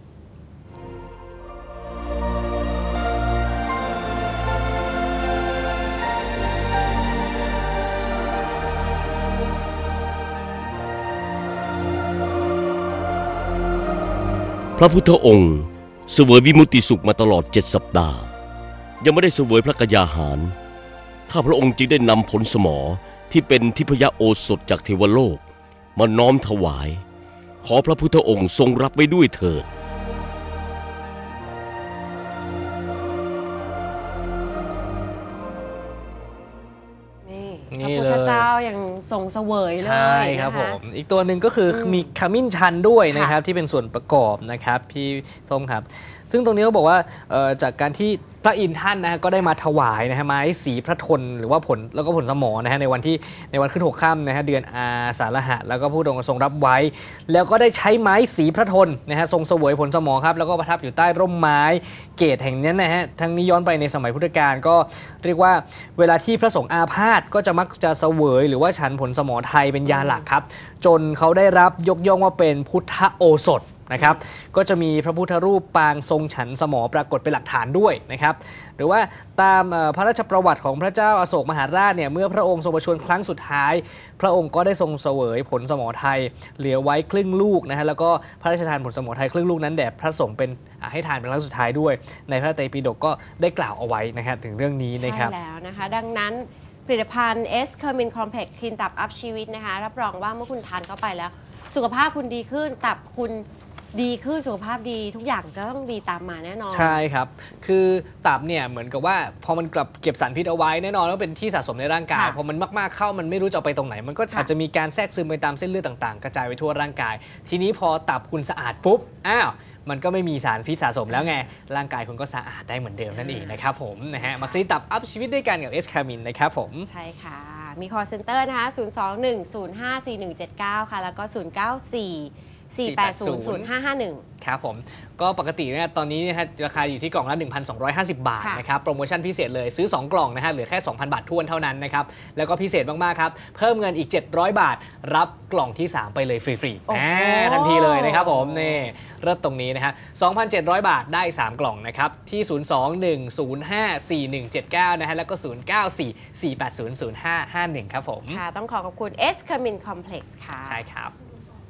พระพุทธองค์เสวยวิมุตติสุขมาตลอดเจ็ดสัปดาห์ยังไม่ได้เสวยพระกยาหารข้าพระองค์จึงได้นำผลสมอที่เป็นทิพยโอสถจากเทวโลกมาน้อมถวายขอพระพุทธองค์ทรงรับไว้ด้วยเถิดพระพุทธเจ้ายังทรงเสวยเลยใช่ครับผมอีกตัวหนึ่งก็คือมีขมิ้นชันด้วยนะครับที่เป็นส่วนประกอบนะครับพี่ส้มครับซึ่งตรงนี้เขาบอกว่าจากการที่พระอินทร์ท่านนะฮะก็ได้มาถวายนะฮะไม้สีพระทนหรือว่าผลแล้วก็ผลสมอนะฮะในวันที่ในวันขึ้นหกค่ำนะฮะเดือนอาสาฬหะแล้วก็ผู้ทรงทรงรับไว้แล้วก็ได้ใช้ไม้สีพระทนนะฮะทรงเสวยผลสมอครับแล้วก็ประทับอยู่ใต้ร่มไม้เกศแห่งนี้นะฮะทั้งนี้ย้อนไปในสมัยพุทธกาลก็เรียกว่าเวลาที่พระสงฆ์อาพาธก็จะมักจะเสวยหรือว่าฉันผลสมอไทยเป็นยาหลักครับจนเขาได้รับยกย่องว่าเป็นพุทธโอสถนะครับก็จะมีพระพุทธรูปปางทรงฉันสมอปรากฏเป็นหลักฐานด้วยนะครับหรือว่าตามพระราชประวัติของพระเจ้าอโศกมหาราชเนี่ยเมื่อพระองค์ทรงประชวรครั้งสุดท้ายพระองค์ก็ได้ทรงเสวยผลสมอไทยเหลือไว้ครึ่งลูกนะฮะแล้วก็พระราชทานผลสมอไทยครึ่งลูกนั้นแด่พระสงฆ์เป็นให้ทานเป็นครั้งสุดท้ายด้วยในพระไตรปิฎกก็ได้กล่าวเอาไว้นะครับถึงเรื่องนี้นะครับใช่แล้วนะคะดังนั้นผลิตภัณฑ์ เอส เคอร์มิน คอมเพล็กซ์ คลีนตับอัพชีวิตนะคะรับรองว่าเมื่อคุณทานเข้าไปแล้วสุขภาพคุณดีขึ้นตับคุณดีขึ้นสุขภาพดีทุกอย่างก็ต้องดีตามมาแน่นอนใช่ครับคือตับเนี่ยเหมือนกับว่าพอมันกลับเก็บสารพิษเอาไว้แน่นอนว่าเป็นที่สะสมในร่างกายพอมันมากๆเข้ามันไม่รู้จะไปตรงไหนมันก็อาจจะมีการแทรกซึมไปตามเส้นเลือดต่างๆกระจายไปทั่วร่างกายทีนี้พอตับคุณสะอาดปุ๊บอ้าวมันก็ไม่มีสารพิษสะสมแล้วไงร่างกายคุณก็สะอาดได้เหมือนเดิมนั่นเองนะครับผมนะฮะมาคลีนตับอัพชีวิตด้วยกันกับเอสคามินนะครับผมใช่ค่ะมี call center นะคะศูนย์ สอง หนึ่ง ศูนย์ ห้า สี่ หนึ่ง เจ็ด เก้าค่ะแล้วก็ศูนย์ เก้า สี่ สี่ แปด ศูนย์ ศูนย์ ห้า ห้า หนึ่งครับผมก็ปกติเนี่ยตอนนี้นะฮะราคาอยู่ที่กล่องละ หนึ่งพันสองร้อยห้าสิบ บาทนะครับโปรโมชั่นพิเศษเลยซื้อสองกล่องนะฮะเหลือแค่ สองพัน บาททวนเท่านั้นนะครับแล้วก็พิเศษมากๆครับเพิ่มเงินอีกเจ็ดร้อยบาทรับกล่องที่สามไปเลยฟรีๆทันทีเลยนะครับผมนี่เริ่มตรงนี้นะฮะ สองพันเจ็ดร้อย บาทได้สามกล่องนะครับที่ศูนย์ สอง หนึ่ง ศูนย์ ห้า สี่ หนึ่ง เจ็ด เก้านะฮะแล้วก็ศูนย์ เก้า สี่ สี่ แปด ศูนย์ ศูนย์ ห้า ห้า หนึ่งครับผมค่ะต้องขอขอบคุณ เอส เคอร์มิน คอมเพล็กซ์ ค่ะใช่ครับ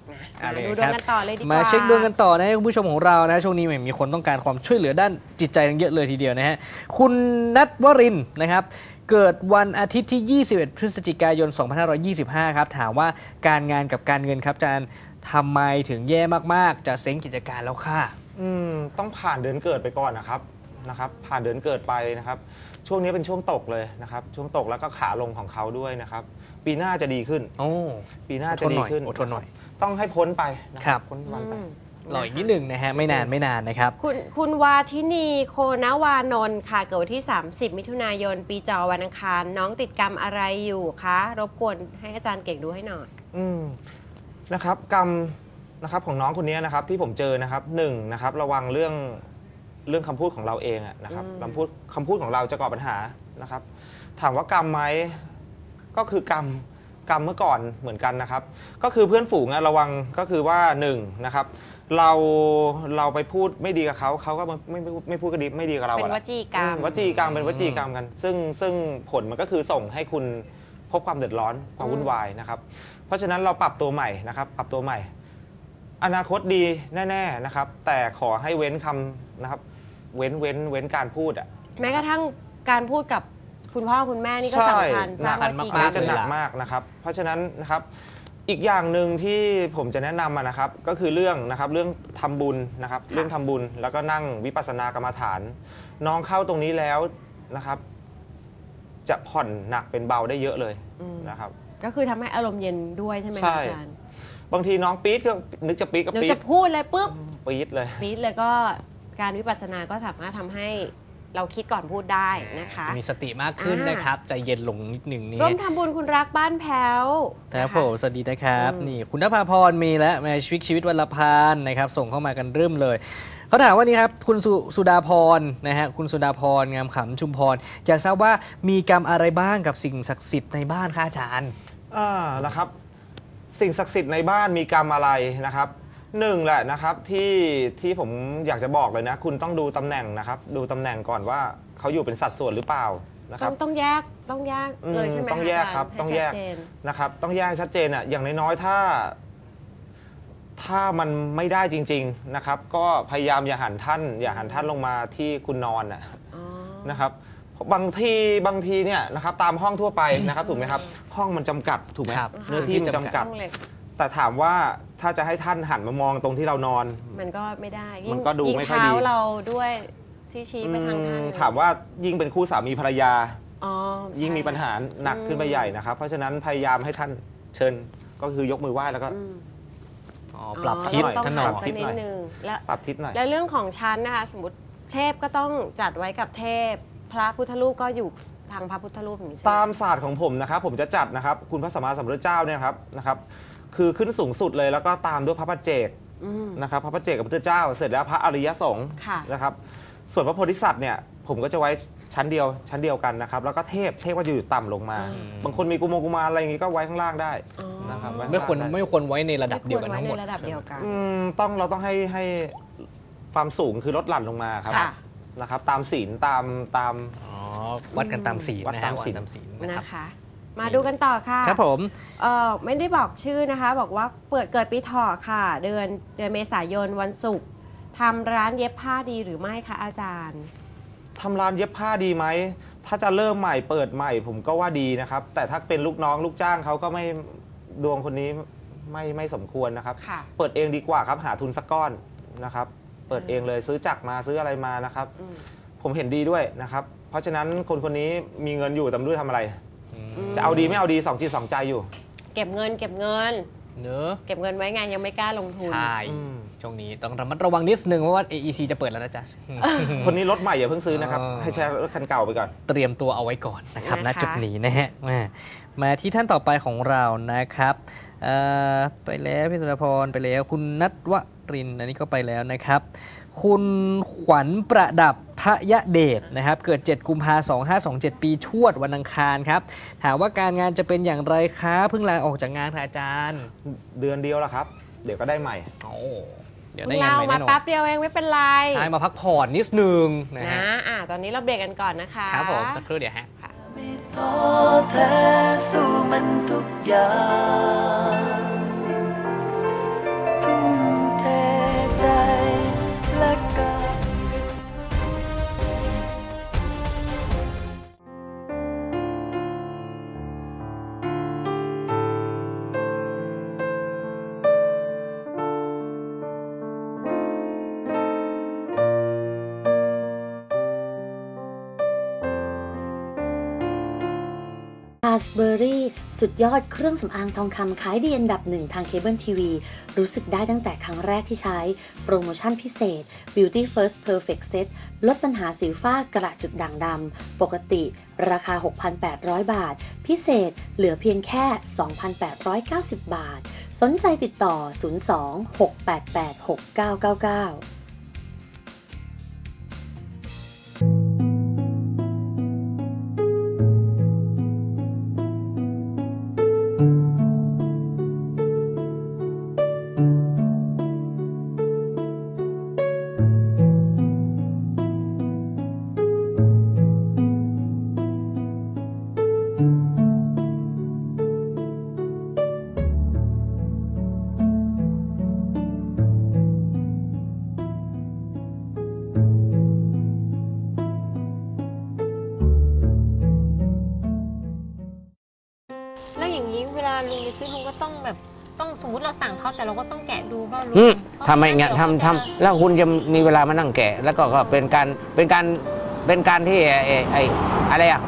อะไรดูดวงกันต่อเลยดีกว่ามาเช็คดวงกันต่อนะคุณผู้ชมของเรานะช่วงนี้มีคนต้องการความช่วยเหลือด้านจิตใจเยอะเลยทีเดียวนะฮะคุณณัฐวรินทร์นะครับเกิดวันอาทิตย์ที่ยี่สิบเอ็ดพฤศจิกายนสองพันห้าร้อยยี่สิบห้าครับถามว่าการงานกับการเงินครับอาจารย์ทำไมถึงแย่มากๆจะเซ้งกิจการแล้วค่ะอืมต้องผ่านเดือนเกิดไปก่อนนะครับนะครับผ่านเดือนเกิดไปนะครับช่วงนี้เป็นช่วงตกเลยนะครับช่วงตกแล้วก็ขาลงของเขาด้วยนะครับปีหน้าจะดีขึ้นโอ้ปีหน้าจะดีขึ้นอดทนหน่อยต้องให้พ้นไปนะครับพ้นวันไปรออีกนิดหนึ่งนะฮะไม่นานไม่นานนะครับคุณคุณวาทินีโคนวานนท์ค่ะเกิดวันที่สามสิบมิถุนายนปีจอวันอังคารน้องติดกรรมอะไรอยู่คะรบกวนให้อาจารย์เก่งดูให้หน่อยอืมนะครับกรรมนะครับของน้องคนนี้นะครับที่ผมเจอนะครับหนึ่งนะครับระวังเรื่องเรื่องคำพูดของเราเองนะครับคำพูดคำพูดของเราจะก่อปัญหานะครับถามว่ากรรมไหมก็คือกรรมกรรมเมื่อก่อนเหมือนกันนะครับก็คือเพื่อนฝูงระวังก็คือว่าหนึ่งนะครับเราเราไปพูดไม่ดีกับเขาเขาก็ไม่ไม่ไม่พูดกระดิบไม่ดีกับเราเป็นวจีกรรมวจีกรรมเป็นวจีกรรมกันซึ่งซึ่งผลมันก็คือส่งให้คุณพบความเดือดร้อนความวุ่นวายนะครับเพราะฉะนั้นเราปรับตัวใหม่นะครับปรับตัวใหม่อนาคตดีแน่ๆนะครับแต่ขอให้เว้นคำนะครับเว้นเว้นเว้นการพูดอ่ะแม้กระทั่งการพูดกับคุณพ่อคุณแม่นี่ก็สำคัญสร้างวจีกรรมจะหนักมากนะครับเพราะฉะนั้นนะครับอีกอย่างหนึ่งที่ผมจะแนะนำนะครับก็คือเรื่องนะครับเรื่องทำบุญนะครับเรื่องทำบุญแล้วก็นั่งวิปัสสนากรรมฐานน้องเข้าตรงนี้แล้วนะครับจะผ่อนหนักเป็นเบาได้เยอะเลยนะครับก็คือทำให้อารมณ์เย็นด้วยใช่ไหมอาจารย์บางทีน้องปี๊ดก็นึกจะปี๊ดก็ปี๊ดนึกจะพูดเลยปุ๊บปี๊ดเลยปี๊ดเลยก็การวิปัสสนาก็สามารถทำให้เราคิดก่อนพูดได้นะคะมีสติมากขึ้นนะครับใจเย็นลงนิดหนึ่งนี่ร่วมทำบุญคุณรักบ้านแพ้วครับผมสวัสดีนะครับนี่คุณนภาพรมีและมาชีวิตชีวิตวันละพานนะครับส่งเข้ามากันเริ่มเลยเขาถามว่านี่ครับคุณสุสุดาพรนะฮะคุณสุดาพรงามขำชุมพรอยากทราบว่ามีกรรมอะไรบ้างกับสิ่งศักดิ์สิทธิ์ในบ้านคะอาจารย์อ่านะครับสิ่งศักดิ์สิทธิ์ในบ้านมีกรรมอะไรนะครับหนึ่งแหละนะครับที่ที่ผมอยากจะบอกเลยนะคุณต้องดูตำแหน่งนะครับดูตำแหน่งก่อนว่าเขาอยู่เป็นสัดส่วนหรือเปล่านะครับต้องแยกต้องแยกเลยใช่ไหมต้องแยกครับต้องแยกนะครับต้องแยกชัดเจนอ่ะอย่างน้อยๆถ้าถ้ามันไม่ได้จริงๆนะครับก็พยายามอย่าหันท่านอย่าหันท่านลงมาที่คุณนอนนะครับบางทีบางทีเนี่ยนะครับตามห้องทั่วไปนะครับถูกไหมครับห้องมันจำกัดถูกไหมเนื้อที่มันจำกัดแต่ถามว่าถ้าจะให้ท่านหันมามองตรงที่เรานอนมันก็ไม่ได้มันก็ดูไม่ค่อยดีเราด้วยที่ชี้ไปทางท่านถามว่ายิ่งเป็นคู่สามีภรรยายิ่งมีปัญหาหนักขึ้นไปใหญ่นะครับเพราะฉะนั้นพยายามให้ท่านเชิญก็คือยกมือไหว้แล้วก็ปรับทิศท่านหน่อยนิดนึงและปรับทิศหน่อยและเรื่องของชั้นนะคะสมมติเทพก็ต้องจัดไว้กับเทพพระพุทธรูปก็อยู่ทางพระพุทธรูปอย่างนี้ใช่ไหมตามศาสตร์ของผมนะครับผมจะจัดนะครับคุณพระสัมมาสัมพุทธเจ้าเนี่ยครับนะครับคือขึ้นสูงสุดเลยแล้วก็ตามด้วยพระปัจเจกนะครับพระปัจเจกกับพระพุทธเจ้าเสร็จแล้วพระอริยสงฆ์นะครับส่วนพระโพธิสัตว์เนี่ยผมก็จะไว้ชั้นเดียวชั้นเดียวกันนะครับแล้วก็เทพเทพก็จะอยู่ต่ำลงมาบางคนมีกุมารกุมารอะไรอย่างงี้ก็ไว้ข้างล่างได้นะครับไม่ควรไม่ควรไว้ในระดับเดียวกันทั้งหมดต้องเราต้องให้ให้ความสูงคือลดหลั่นลงมาครับนะครับตามศีลตามตามวัดกันตามศีลวัดตามศีลนะคะมาดูกันต่อค่ะครับผมเอ่อไม่ได้บอกชื่อนะคะบอกว่าเปิดเกิดปีเถาะค่ะเดือนเดือนเมษายนวันศุกร์ทำร้านเย็บผ้าดีหรือไม่คะอาจารย์ทำร้านเย็บผ้าดีไหมถ้าจะเริ่มใหม่เปิดใหม่ผมก็ว่าดีนะครับแต่ถ้าเป็นลูกน้องลูกจ้างเขาก็ไม่ดวงคนนี้ไม่ไม่สมควรนะครับเปิดเองดีกว่าครับหาทุนสักก้อนนะครับเปิดเองเลยซื้อจักรมาซื้ออะไรมานะครับผมเห็นดีด้วยนะครับเพราะฉะนั้นคนคนนี้มีเงินอยู่แต่ไม่รู้ทำอะไรจะเอาดีไม่เอาดีสองจิตสองใจอยู่เก็บเงินเก็บเงินเนอะเก็บเงินไว้ไงยังไม่กล้าลงทุนใช่ช่วงนี้ต้องระมัดระวังนิดนึงเพราะว่า เอ อี ซี จะเปิดแล้วนะจ๊ะคนนี้รถใหม่อย่าเพิ่งซื้อนะครับให้ใช้รถคันเก่าไปก่อนเตรียมตัวเอาไว้ก่อนนะครับณจุดนี้นะฮะมาที่ท่านต่อไปของเรานะครับไปแล้วพี่สุรพรไปแล้วคุณณัฐวรินทร์อันนี้ก็ไปแล้วนะครับคุณขวัญประดับพยเดชนะครับเกิดเจ็ดกุมภาพันธ์สองพันห้าร้อยยี่สิบเจ็ดปีชวดวันอังคารครับถามว่าการงานจะเป็นอย่างไรคะเพิ่งลาออกจากงานค่ะอาจารย์เดือนเดียวแล้วครับเดี๋ยวก็ได้ใหม่โอ้เดี๋ยวได้งานใหม่แน่นอนมาแป๊บเดียวเองไม่เป็นไรใช่มาพักผ่อนนิดนึงนะฮะอ่าตอนนี้เราเบรกกันก่อนนะคะครับผมสักครู่เดี๋ยวฮะไม่ท้อแท้สู้มันทุกอย่าง Raspberry สุดยอดเครื่องสำอางทองคำขายดีอันดับหนึ่งทางเคเบิลทีวีรู้สึกได้ตั้งแต่ครั้งแรกที่ใช้โปรโมชั่นพิเศษ Beauty First Perfect Set ลดปัญหาสิวฝ้ากระจุดด่างดำปกติราคา หกพันแปดร้อย บาทพิเศษเหลือเพียงแค่ สองพันแปดร้อยเก้าสิบ บาทสนใจติดต่อ ศูนย์ สอง หก แปด แปด หก เก้า เก้า เก้าต้องสมมติเราสั่งเขาแต่เราก็ต้องแกะดูว่าลุงทำไมเงี้ยทำทำแล้วคุณจะมีเวลามานั่งแกะแล้วก็ก็เป็นการเป็นการเป็นการที่ไอ้ไอ้อะไรอ่ะ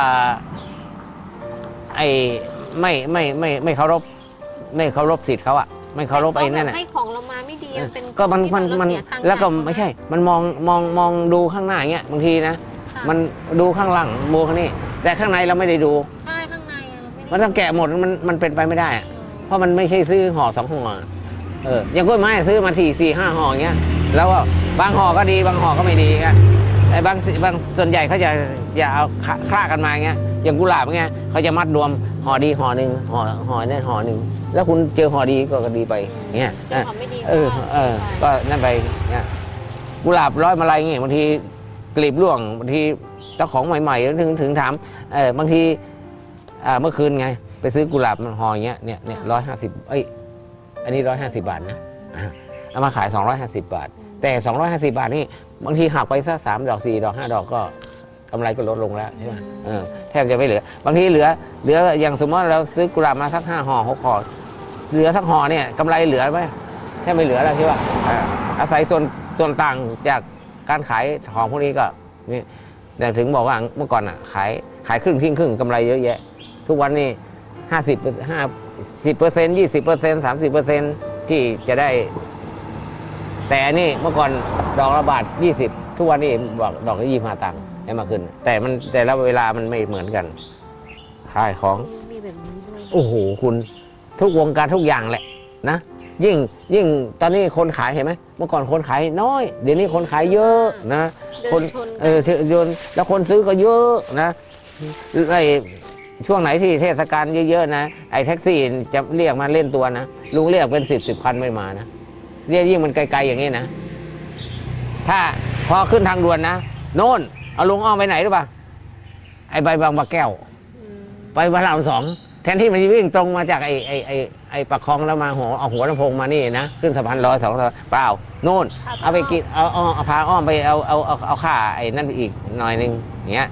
ไอ้ไม่ไม่ไม่ไม่เคารพไม่เคารพสิทธิ์เขาอ่ะไม่เคารพไอ้นั่นน่ะให้ของเรามาไม่ดีมันเป็นก็มันมันมันแล้วก็ไม่ใช่มันมองมองมองดูข้างหน้าอย่างเงี้ยบางทีนะมันดูข้างหลังโมข้างนี้แต่ข้างในเราไม่ได้ดูใช่ข้างในมันต้องแกะหมดมันมันเป็นไปไม่ได้เพราะมันไม่ใช่ซื้อห่อสองห่อเอออย่างกล้วยไม้ซื้อมาสี่สี่ห้าห่ออย่างเงี้ยแล้วก็บางห่อก็ดีบางห่อก็ไม่ดีครับไอ้บางบางส่วนใหญ่เขาจะจะเอาคลากันมาอย่างเงี้ยอย่างกุหลาบเงี้ยเขาจะมัดรวมห่อดีห่อหนึ่งห่อห่อนั่นห่อหนึ่งแล้วคุณเจอห่อดีก็ดีไปเงี้ยเออเออก็นั่นไปเงี้ยกุหลาบร้อยมาลัยเงี้ยบางทีกลีบร่วงบางทีเจ้าของใหม่ๆถึงถึงถามเออบางทีอ่าเมื่อคืนไงไปซื้อกุหลาบมันห่ออย่างเงี้ยเนี่ยเนี่ยร้อยห้าสิบเอ้ยอันนี้ร้อยห้าสิบบาทนะเอามาขายสองร้อยห้าสิบบาทแต่สองร้อยห้าสิบบาทนี่บางทีหักไปสักสามดอกสี่ดอกห้าดอกก็กำไรก็ลดลงแล้วใช่ไหมแทบจะไม่เหลือบางทีเหลือเหลืออย่างสมมติเราซื้อกุหลาบมาสักห้าห่อหกห่อเหลือสักห่อเนี่ยกำไรเหลือไหมแทบไม่เหลือแล้วใช่ป่ะอาศัยส่วนส่วนต่างจากการขายของพวกนี้ก็นี่แต่ถึงบอกว่าเมื่อก่อนอ่ะขายขายครึ่งทิ้งครึ่งกำไรเยอะแยะทุกวันนี้ห้าสิบห้าสิบเปอร์เซ็นต์ยี่สิบเปอร์เซ็นต์สามสิบเปอร์เซ็นต์ที่จะได้แต่นี่เมื่อก่อนดอกละบาทยี่สิบทุกวันนี้บอกดอกละยี่สิบห้าตังค์ให้มาขึ้นแต่มันแต่ละเวลามันไม่เหมือนกันขายของโอ้โหคุณทุกวงการทุกอย่างแหละนะยิ่งยิ่งตอนนี้คนขายเห็นไหมเมื่อก่อนคนขายน้อยเดี๋ยวนี้คนขายเยอะนะคนเออโยนแล้วคนซื้อก็เยอะนะไอ้ช่วงไหนที่เทศกาลเยอะๆนะไอ้แท็กซี่จะเรียกมาเล่นตัวนะลุงเรียกเป็นสิบสิบคันไม่มานะเรียกยิ่งมันไกลๆอย่างนี้นะถ้าพอขึ้นทางด่วนนะโน่นเอาลุงอ้อมไปไหนหรือเปล่าไอ้ใบบางปะแก้วไปพระรามสองแทนที่มันจะวิ่งตรงมาจากไอ้ไอ้ไอ้ไอ้ปากคลองแล้วมาหัวเอาหัวลำโพงมานี่นะขึ้นสะพานลอยสองเปล่าโน่นเอาไปกินเอาเอาพาอ้อมไปเอาเอาเอาเอาค่าไอ้นั่นไปอีกหน่อยนึงอย่างเงี้ย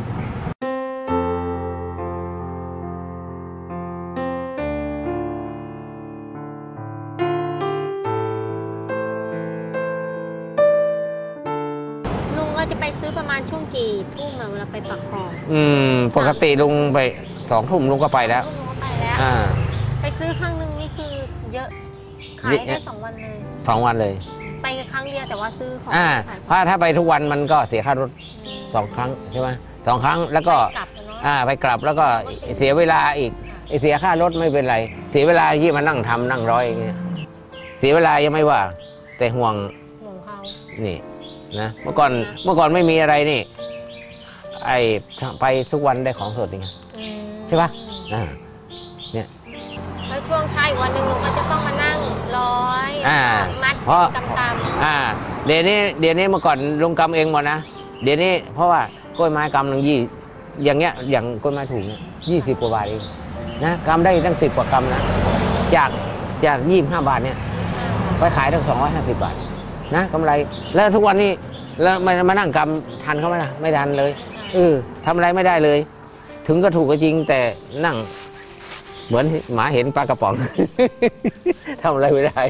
จะไปซื้อประมาณช่วงกี่ทุ่มเวลาไปปักคลองอืมปกติลุงไปสองทุ่มลุงก็ไปแล้วลุงก็ไปแล้วอ่าไปซื้อครั้งหนึ่งนี่คือเยอะขายได้สองวันเลยสองวันเลยไปครั้งเดียวแต่ว่าซื้อของอ่าถ้าถ้าไปทุกวันมันก็เสียค่ารถสองครั้งใช่ไหมสองครั้งแล้วก็อ่าไปกลับแล้วก็เสียเวลาอีกเสียค่ารถไม่เป็นไรเสียเวลาที่มานั่งทำนั่งร้อยอย่างเงี้ยเสียเวลายังไม่ว่าแต่ห่วงห่วงเขานี่นะเมื่อก่อนเมื่อก่อนไม่มีอะไรนี่ไอไปทุกวันได้ของสดนี่ไงใช่ปะอ่าเนี่ยแล้วช่วงท้ายอีกวันหนึ่งลุงก็จะต้องมานั่งร้อยมัดกำกำอ่าเดี๋ยวนี้เดี๋ยวนี้เมื่อก่อนลุงกำเองหมดนะเดี๋ยวนี้เพราะว่ากล้วยไม้กำหนึ่งยี่อย่างเงี้ยอย่างกล้วยไม้ถูกเนี่ยยี่สิบกว่าบาทเองนะกำได้ตั้งสิบกว่ากำนะจากจากยี่สิบห้าบาทเนี่ยไปขายตั้งสองร้อยห้าสิบบาทนะกำไรแล้วทุกวันนี้แล้วมามานั่งกำทันเขาไหมล่ะไม่ทันเลยเออทำอะไรไม่ได้เลย ถึงก็ถูกก็จริงแต่นั่งเหมือนหมาเห็นปลากระป๋อง ทำอะไรไม่ได้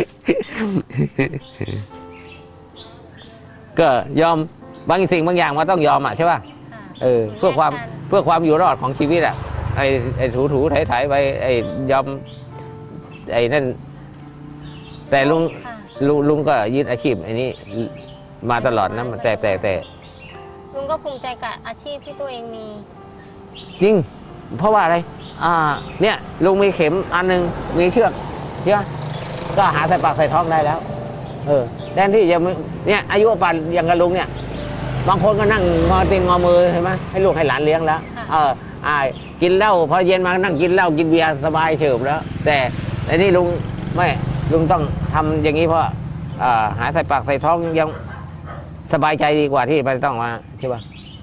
ก็ยอมบางสิ่งบางอย่างมันต้องยอมอ่ะใช่ป่ะเออเพื่อความเพื่อความอยู่รอดของชีวิตอ่ะไอ้ไอ้ถูถูไถไถไปไอ้ยอมไอ้นั่นแต่ลุงลุงลุงก็ยึดอาชีพไอ้นี้มาตลอดนะแต่แต่แต่ลุงก็ภูมิใจกับอาชีพที่ตัวเองมีจริงเพราะว่าอะไรอ่าเนี่ยลุงมีเข็มอันนึงมีเชือกใช่ไหมก็หาใส่ปากใส่ท้องได้แล้วเออแทนที่จะเนี่ยอายุป่านอย่างกับลุงเนี่ยบางคนก็นั่งงอตีนงอมือเห็นไหมให้ลูกให้หลานเลี้ยงแล้วเอออ่ากินเหล้าพอเย็นมานั่งกินเหล้ากินเบียร์สบายเฉยแล้วแต่ไอ้นี่ลุงไม่ลุงต้องทำอย่างนี้เพราะอ่าหาใส่ปากใส่ท้องยังสบายใจดีกว่าที่ไปต้องมาใช่ป่ะ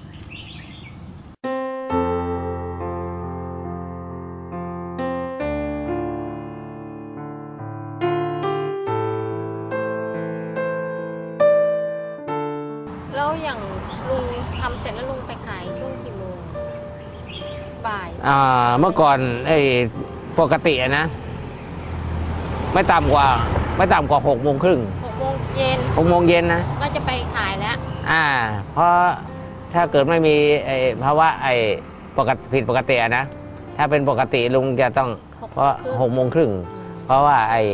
แล้วอย่างลุงทำเสร็จแล้วลุงไปขายช่วงกี่โมงบ่ายอ่าเมื่อก่อนไอ้ปกตินะไม่ต่ำกว่าไม่ต่ำกว่าหกโมงครึ่งหกโมงเย็นหกโมงเย็นนะก็จะไปขายแล้วอ่าเพราะถ้าเกิดไม่มีไอ้ภาวะไอ้ปกติผิดปกตินะถ้าเป็นปกติลุงจะต้องเพราะหกโมงครึ่งเพราะว่าไอ้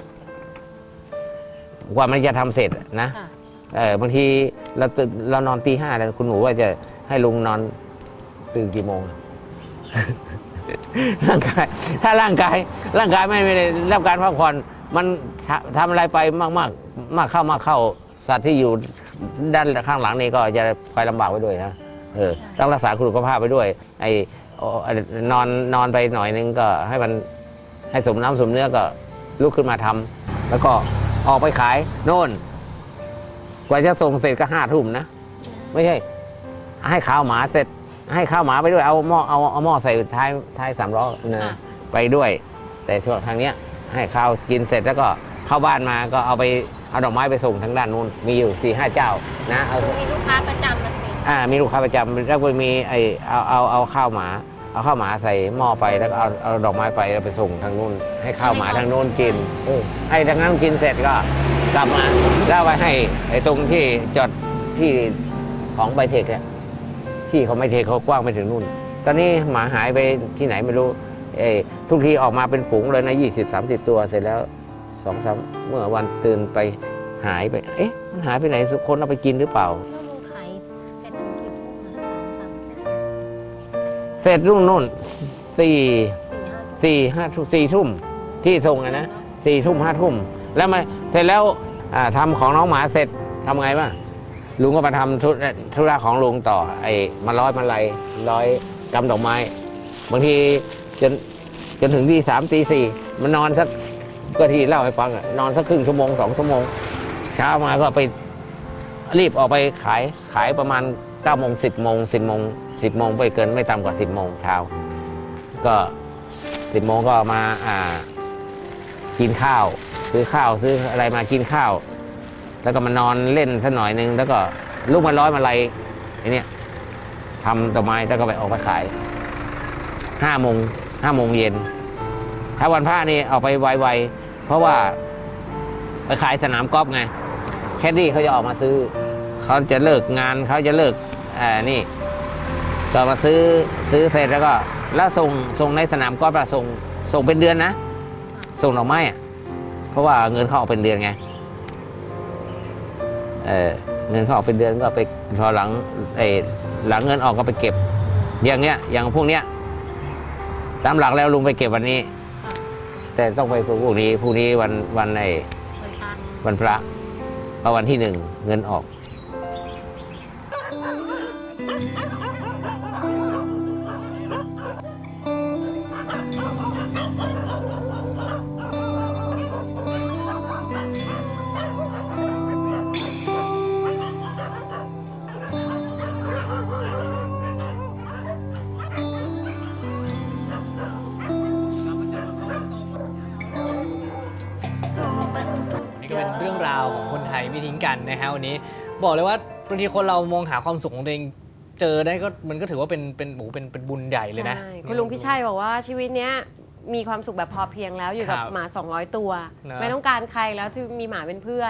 กว่ามันจะทำเสร็จนะเออบางทีเราตื่นเรานอนตีห้าแล้วคุณหนูว่าจะให้ลุงนอนตื่นกี่โมงร่างกายถ้าร่างกายร่างกายไม่ได้รับการพักผ่อนมันทำอะไรไปมากมากมากเข้ามากเข้าสัตว์ที่อยู่ด้านข้างหลังนี่ก็จะคอยลำบากไปด้วยนะเออต้องรักษาสุขภาพไปด้วยไอ้นอนนอนไปหน่อยนึงก็ให้มันให้สมน้ำสมเนื้อก็ลุกขึ้นมาทำแล้วก็ออกไปขายโน่นกว่าจะส่งเสร็จก็ห้าทุ่มนะไม่ใช่ให้ข้าวหมาเสร็จให้ข้าวหมาไปด้วยเอาหม้อเอาเอาหม้อใส่ท้ายท้ายสามล้อนะไปด้วยแต่ช่วงทางเนี้ยให้ข้าวกินเสร็จแล้วก็เข้าบ้านมาก็เอาไปเอาดอกไม้ไปส่งทางด้านนู้นมีอยู่สี่ห้าเจ้านะเอามีลูกค้าประจำมาสิอ่ามีลูกค้าประจำแล้วก็มีไอเอาเอาเอาข้าวหมาเอาข้าวหมาใส่หม้อไปแล้วก็เอาเอาดอกไม้ไปแล้วไปส่งทางนู้นให้ข้าวหมาทางนู้นกินให้ทางนั้นกินเสร็จก็กลับมาแล้วไปให้ไอ้ตรงที่จอดที่ของไบเทคเนี่ยที่เขาไม่เทเขากว้างไปถึงนู่นตอนนี้หมาหายไปที่ไหนไม่รู้เอ้ทุกทีออกมาเป็นฝูงเลยนะยี่สิบสามสิบตัวเสร็จแล้วสองสามเมื่อวันตื่นไปหายไปเอ๊ะมันหายไปไหนสักคนเอาไปกินหรือเปล่าเสร็จรุ่งนู่นสี่สี่ห้าสี่ทุ่มที่ส่งนะนะสี่ทุ่มห้าทุ่มแล้วมาเสร็จแล้วทำของน้องหมาเสร็จทำไงบ้างลุงก็มาทำธุระของลุงต่อไอ้มาร้อยมาลัยร้อยกำดอกไม้บางทีจนจนถึงที่สามตีสี่มันนอนสักก็ที่เล่าให้ฟังอะนอนสักครึ่งชั่วโมงสองชั่วโมงเช้ามาก็ไปรีบออกไปขายขายประมาณเก้าโมงสิบโมงสิบโมงสิบโมงไปเกินไม่ต่ำกว่าสิบโมงเช้าก็สิบโมงก็มาอ่ากินข้าวซื้อข้าวซื้ออะไรมากินข้าวแล้วก็มานอนเล่นสักหน่อยนึงแล้วก็ลูกมาร้อยมาลัยไอ้นี่ทำดอกไม้แล้วก็ไปออกไปขายห้าโมงห้าโมงเย็นถ้าวันพระนี่ออกไปไวๆเพราะว่าไปขายสนามกอล์ฟไงแคดดี้เขาจะออกมาซื้อเขาจะเลิกงานเขาจะเลิกอ่านี่ก็มาซื้อซื้อเสร็จแล้วก็แล้วส่งส่งในสนามกอล์ฟอะส่งส่งเป็นเดือนนะส่งดอกไม้อะเพราะว่าเงินเขาออกเป็นเดือนไงเออเงินเขาออกเป็นเดือนก็ไปพอหลังไอ้หลังเงินออกก็ไปเก็บอย่างเงี้ยอย่างพวกเนี้ยตามหลักแล้วลุงไปเก็บวันนี้แต่ต้องไปพวกนี้พวกนี้วันวันไอ้วันพระเพราะวันที่หนึ่งเงินออกไม่ทิ้งกันนะฮะวันนี้บอกเลยว่าบางทีคนเรามองหาความสุขของตัวเองเจอได้ก็มันก็ถือว่าเป็นเป็นหมูเป็นเป็นบุญใหญ่เลยนะคุณลุงพิชัยบอกว่าชีวิตเนี้ยมีความสุขแบบพอเพียงแล้วอยู่กับหมาสองร้อยตัวไม่ต้องการใครแล้วที่มีหมาเป็นเพื่อน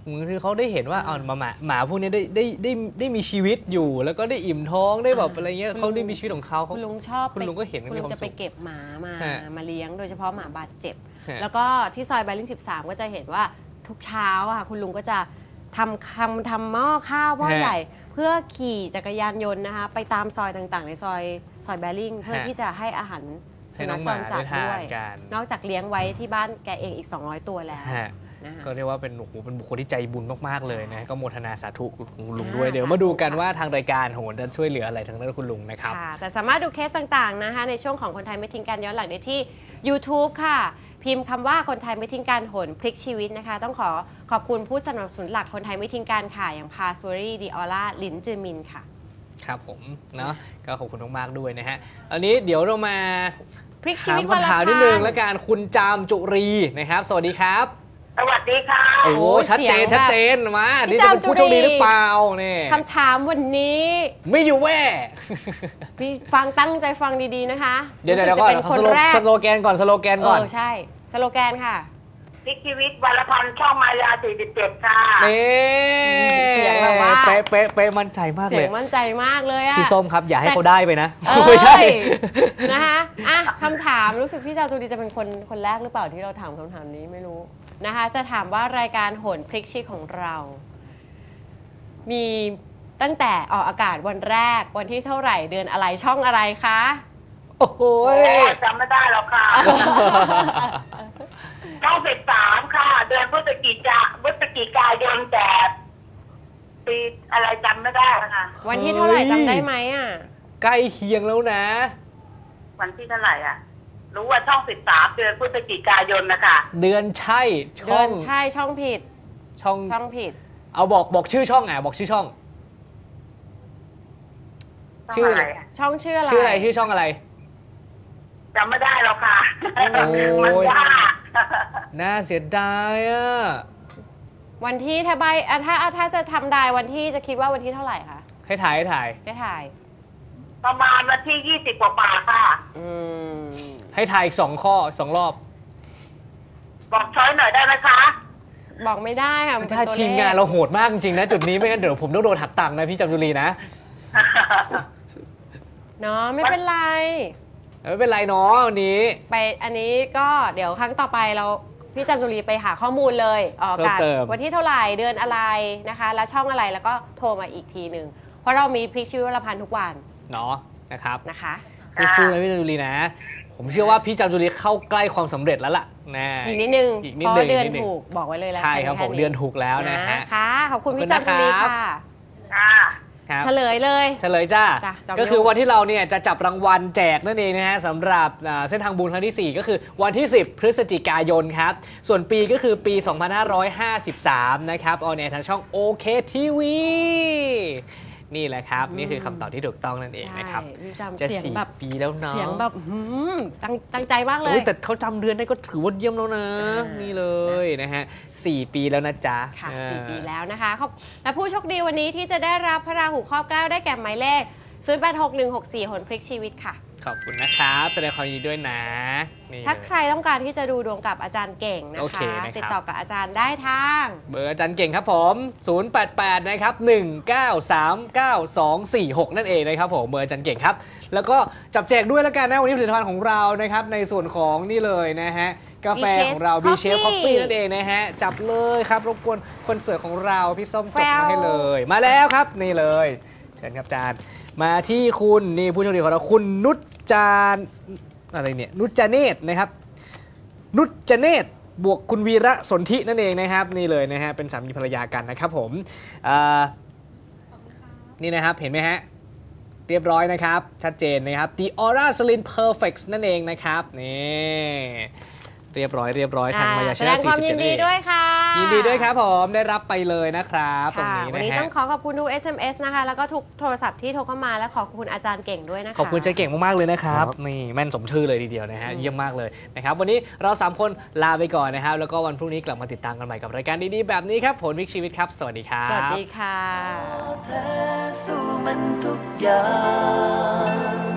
คือเขาได้เห็นว่าเอาหมาหมาพวกนี้ได้ได้ได้ได้มีชีวิตอยู่ แล้วก็ได้อิ่มท้องได้แบบอะไรเงี้ยเขาได้มีชีวิตของเขาคุณลุงชอบคุณลุงก็เห็นคุณลุงจะไปเก็บหมามามาเลี้ยงโดยเฉพาะหมาบาดเจ็บแล้วก็ที่ซอยแบริ่งสิบสามก็จะเห็นว่าทุกเช้าอะคุณลุงก็จะทำคำทำหม้อข้าวหม้อใหญ่เพื่อขี่จักรยานยนต์นะคะไปตามซอยต่างๆในซอยซอยแบริ่งเพื่อที่จะให้อาหารสุนัขจรจัดด้วยนอกจากเลี้ยงไว้ที่บ้านแกเองอีกสองร้อยตัวแล้วก็เรียกว่าเป็นโอ้โหเป็นบุคคลที่ใจบุญมากๆเลยนะก็โมทนาสาธุคุณลุงด้วยเดี๋ยวมาดูกันว่าทางรายการโหนจะช่วยเหลืออะไรทางด้านคุณลุงนะครับแต่สามารถดูเคสต่างๆนะคะในช่วงของคนไทยไม่ทิ้งกันย้อนหลังได้ที่ ยูทูบ ค่ะพิมพ์คำว่าคนไทยไม่ทิ้งกันโหนพลิกชีวิตนะคะต้องขอขอบคุณผู้สนับสนุนหลักคนไทยไม่ทิ้งกันค่ะอย่างพาสเวอรี่ดีออร่าลินจือมินค่ะครับผมเนาะก็ขอบคุณมากๆด้วยนะฮะอันนี้เดี๋ยวเรามาพลิกชีวิตวันละคำถามนิดนึงและการคุณจามจุรีนะครับสวัสดีครับสวัสดีค่ะโอ้ชัดเจนชัดเจนมานี่จะเป็นผู้โชคดีหรือเปล่าเนี่ยคำถามวันนี้ไม่อยู่แว่พี่ฟังตั้งใจฟังดีๆนะคะเดี๋ยวเดี๋ยวก่อนสโลแกนก่อนสโลแกนก่อนเออใช่สโลแกนค่ะพลิกชีวิตวันละพันช่องมายาสี่สิบเจ็ดค่ะเสียงแบบว่าเป๊ะเป๊ะเป๊ะมั่นใจมากเลยเสียงมั่นใจมากเลยอ่ะพี่ส้มครับอย่าให้เขาได้ไปนะไม่ใช่นะคะอ่ะคำถามรู้สึกพี่จาตุรีจะเป็นคนคนแรกหรือเปล่าที่เราถามคำถามนี้ไม่รู้นะคะจะถามว่ารายการโหนพลิกชีวิตของเรามีตั้งแต่ออกอากาศวันแรกวันที่เท่าไหร่เดือนอะไรช่องอะไรคะโอ้โหจำไม่ได้หรอกค่ะช่องสิบสามค่ะเดือนพฤศจิกาพฤศจิกายนแต่ปีอะไรจำไม่ได้ค่ะวันที่เท่าไหร่จำได้ไหมอ่ะใกล้เคียงแล้วนะวันที่เท่าไหร่อ่ะรู้ว่าช่องสิบสามเดือนพฤศจิกายนนะคะเดือนใช่ช่องใช่ช่องผิดช่องช่องผิดเอาบอกบอกชื่อช่องอ่ะบอกชื่อช่องชื่ออะไรช่องชื่ออะไรชื่ออะไรชื่อช่องอะไรจำไม่ได้หรอกค่ะมันยากน่าเสียดายอ่ะวันที่ถ้าใบถ้าถ้าจะทำได้วันที่จะคิดว่าวันที่เท่าไหร่คะให้ถ่ายให้ถ่ายให้ถ่ายประมาณวันที่ยี่สิบกว่าป่าค่ะอืมให้ถ่ายอีกสองข้อสองรอบบอกช้อยหน่อยได้ไหมคะบอกไม่ได้ค่ะถ้าทีมงานเราโหดมากจริงๆนะจุดนี้ไม่งั้นเดี๋ยวผมต้องโดนหักตังค์นะพี่จำจุรีนะเนาะไม่เป็นไรไม่เป็นไรเนาะวันนี้ไปอันนี้ก็เดี๋ยวครั้งต่อไปเราพี่จำจุรีไปหาข้อมูลเลยออกอากาศวันที่เท่าไหร่เดือนอะไรนะคะแล้วช่องอะไรแล้วก็โทรมาอีกทีหนึ่งเพราะเรามีพลิกชีวิตวันละพันทุกวันเนาะนะครับนะคะสู้ๆนะพี่จำจุรีนะผมเชื่อว่าพี่จำจุรีเข้าใกล้ความสำเร็จแล้วล่ะนะอีกนิดนึงอีกนิดนึงเดือนถูกบอกไว้เลยแล้วใช่ครับผมเดือนถูกแล้วนะฮะค่ะขอบคุณพี่จำจุรีค่ะเฉลยเลยเฉลยจ้าก็คือวันที่เราเนี่ยจะจับรางวัลแจกนั่นเองนะฮะสำหรับเส้นทางบุญครั้งที่สี่ก็คือวันที่สิบพฤศจิกายนครับส่วนปีก็คือปีสองพันห้าร้อยห้าสิบสามนะครับออนแอร์ทางช่อง โอ เค ที วี นี่แหละครับนี่คือคำตอบที่ถูกต้องนั่นเองนะครับจะสี่ปีแล้วเนาะเสียงแบบตั้งตั้งใจมากเลยแต่เขาจำเดือนได้ก็ถือว่าเยี่ยมแล้วนะนี่เลยนะฮะสี่ปีแล้วนะจ๊ะค่ะสี่ปีแล้วนะคะและผู้โชคดีวันนี้ที่จะได้รับพระราหูครอบเกล้าได้แก่หมายเลขศูนย์ แปด หก หนึ่ง หก สี่ หนพลิกชีวิตค่ะขอบคุณนะครับแสดงความยินดีด้วยนะถ้าใครต้องการที่จะดูดวงกับอาจารย์เก่งนะคะติดต่อกับอาจารย์ได้ทางเบอร์อาจารย์เก่งครับผมศูนย์ แปด แปดนะครับหนึ่ง เก้า สาม เก้า สอง สี่ หกนั่นเองนะครับผมเบอร์อาจารย์เก่งครับแล้วก็จับแจกด้วยแล้วกันนะวันนี้ผลิตภัณฑ์ของเรานะครับในส่วนของนี่เลยนะฮะกาแฟของเรา บี เชฟ Coffee นั่นเองนะฮะจับเลยครับรบกวนคนเสิร์ฟของเราพี่ส้มจดมาให้เลยมาแล้วครับนี่เลยเชิญครับอาจารย์มาที่คุณนี่ผู้โชคดีของเราคุณนุชจานอะไรเนี่ยนุชจเนตนะครับนุชจเนตบวกคุณวีระสนธินั่นเองนะครับนี่เลยนะฮะเป็นสามีภรรยากันนะครับผมนี่นะครับเห็นไหมฮะเรียบร้อยนะครับชัดเจนนะครับ The Aura Slim Perfect นั่นเองนะครับนี่เรียบร้อยเรียบร้อยทางมายาชนะสี่สิบเจ็ดแสดงความยินดีด้วยค่ะยินดีด้วยครับผมได้รับไปเลยนะครับตรงนี้นะฮะวันนี้ต้องขอขอบคุณทุก เอส เอ็ม เอส นะคะแล้วก็ทุกโทรศัพท์ที่โทรเข้ามาและขอบคุณอาจารย์เก่งด้วยนะคะขอบคุณอาจารย์เก่งมากๆเลยนะครับนี่แม่นสมชื่อเลยทีเดียวนะฮะเยี่ยมมากเลยนะครับวันนี้เราสามคนลาไปก่อนนะครับแล้วก็วันพรุ่งนี้กลับมาติดตามกันใหม่กับรายการดีๆแบบนี้ครับผลวิกชีวิตครับสวัสดีครับสวัสดีค่ะสู้มันทุกอย่าง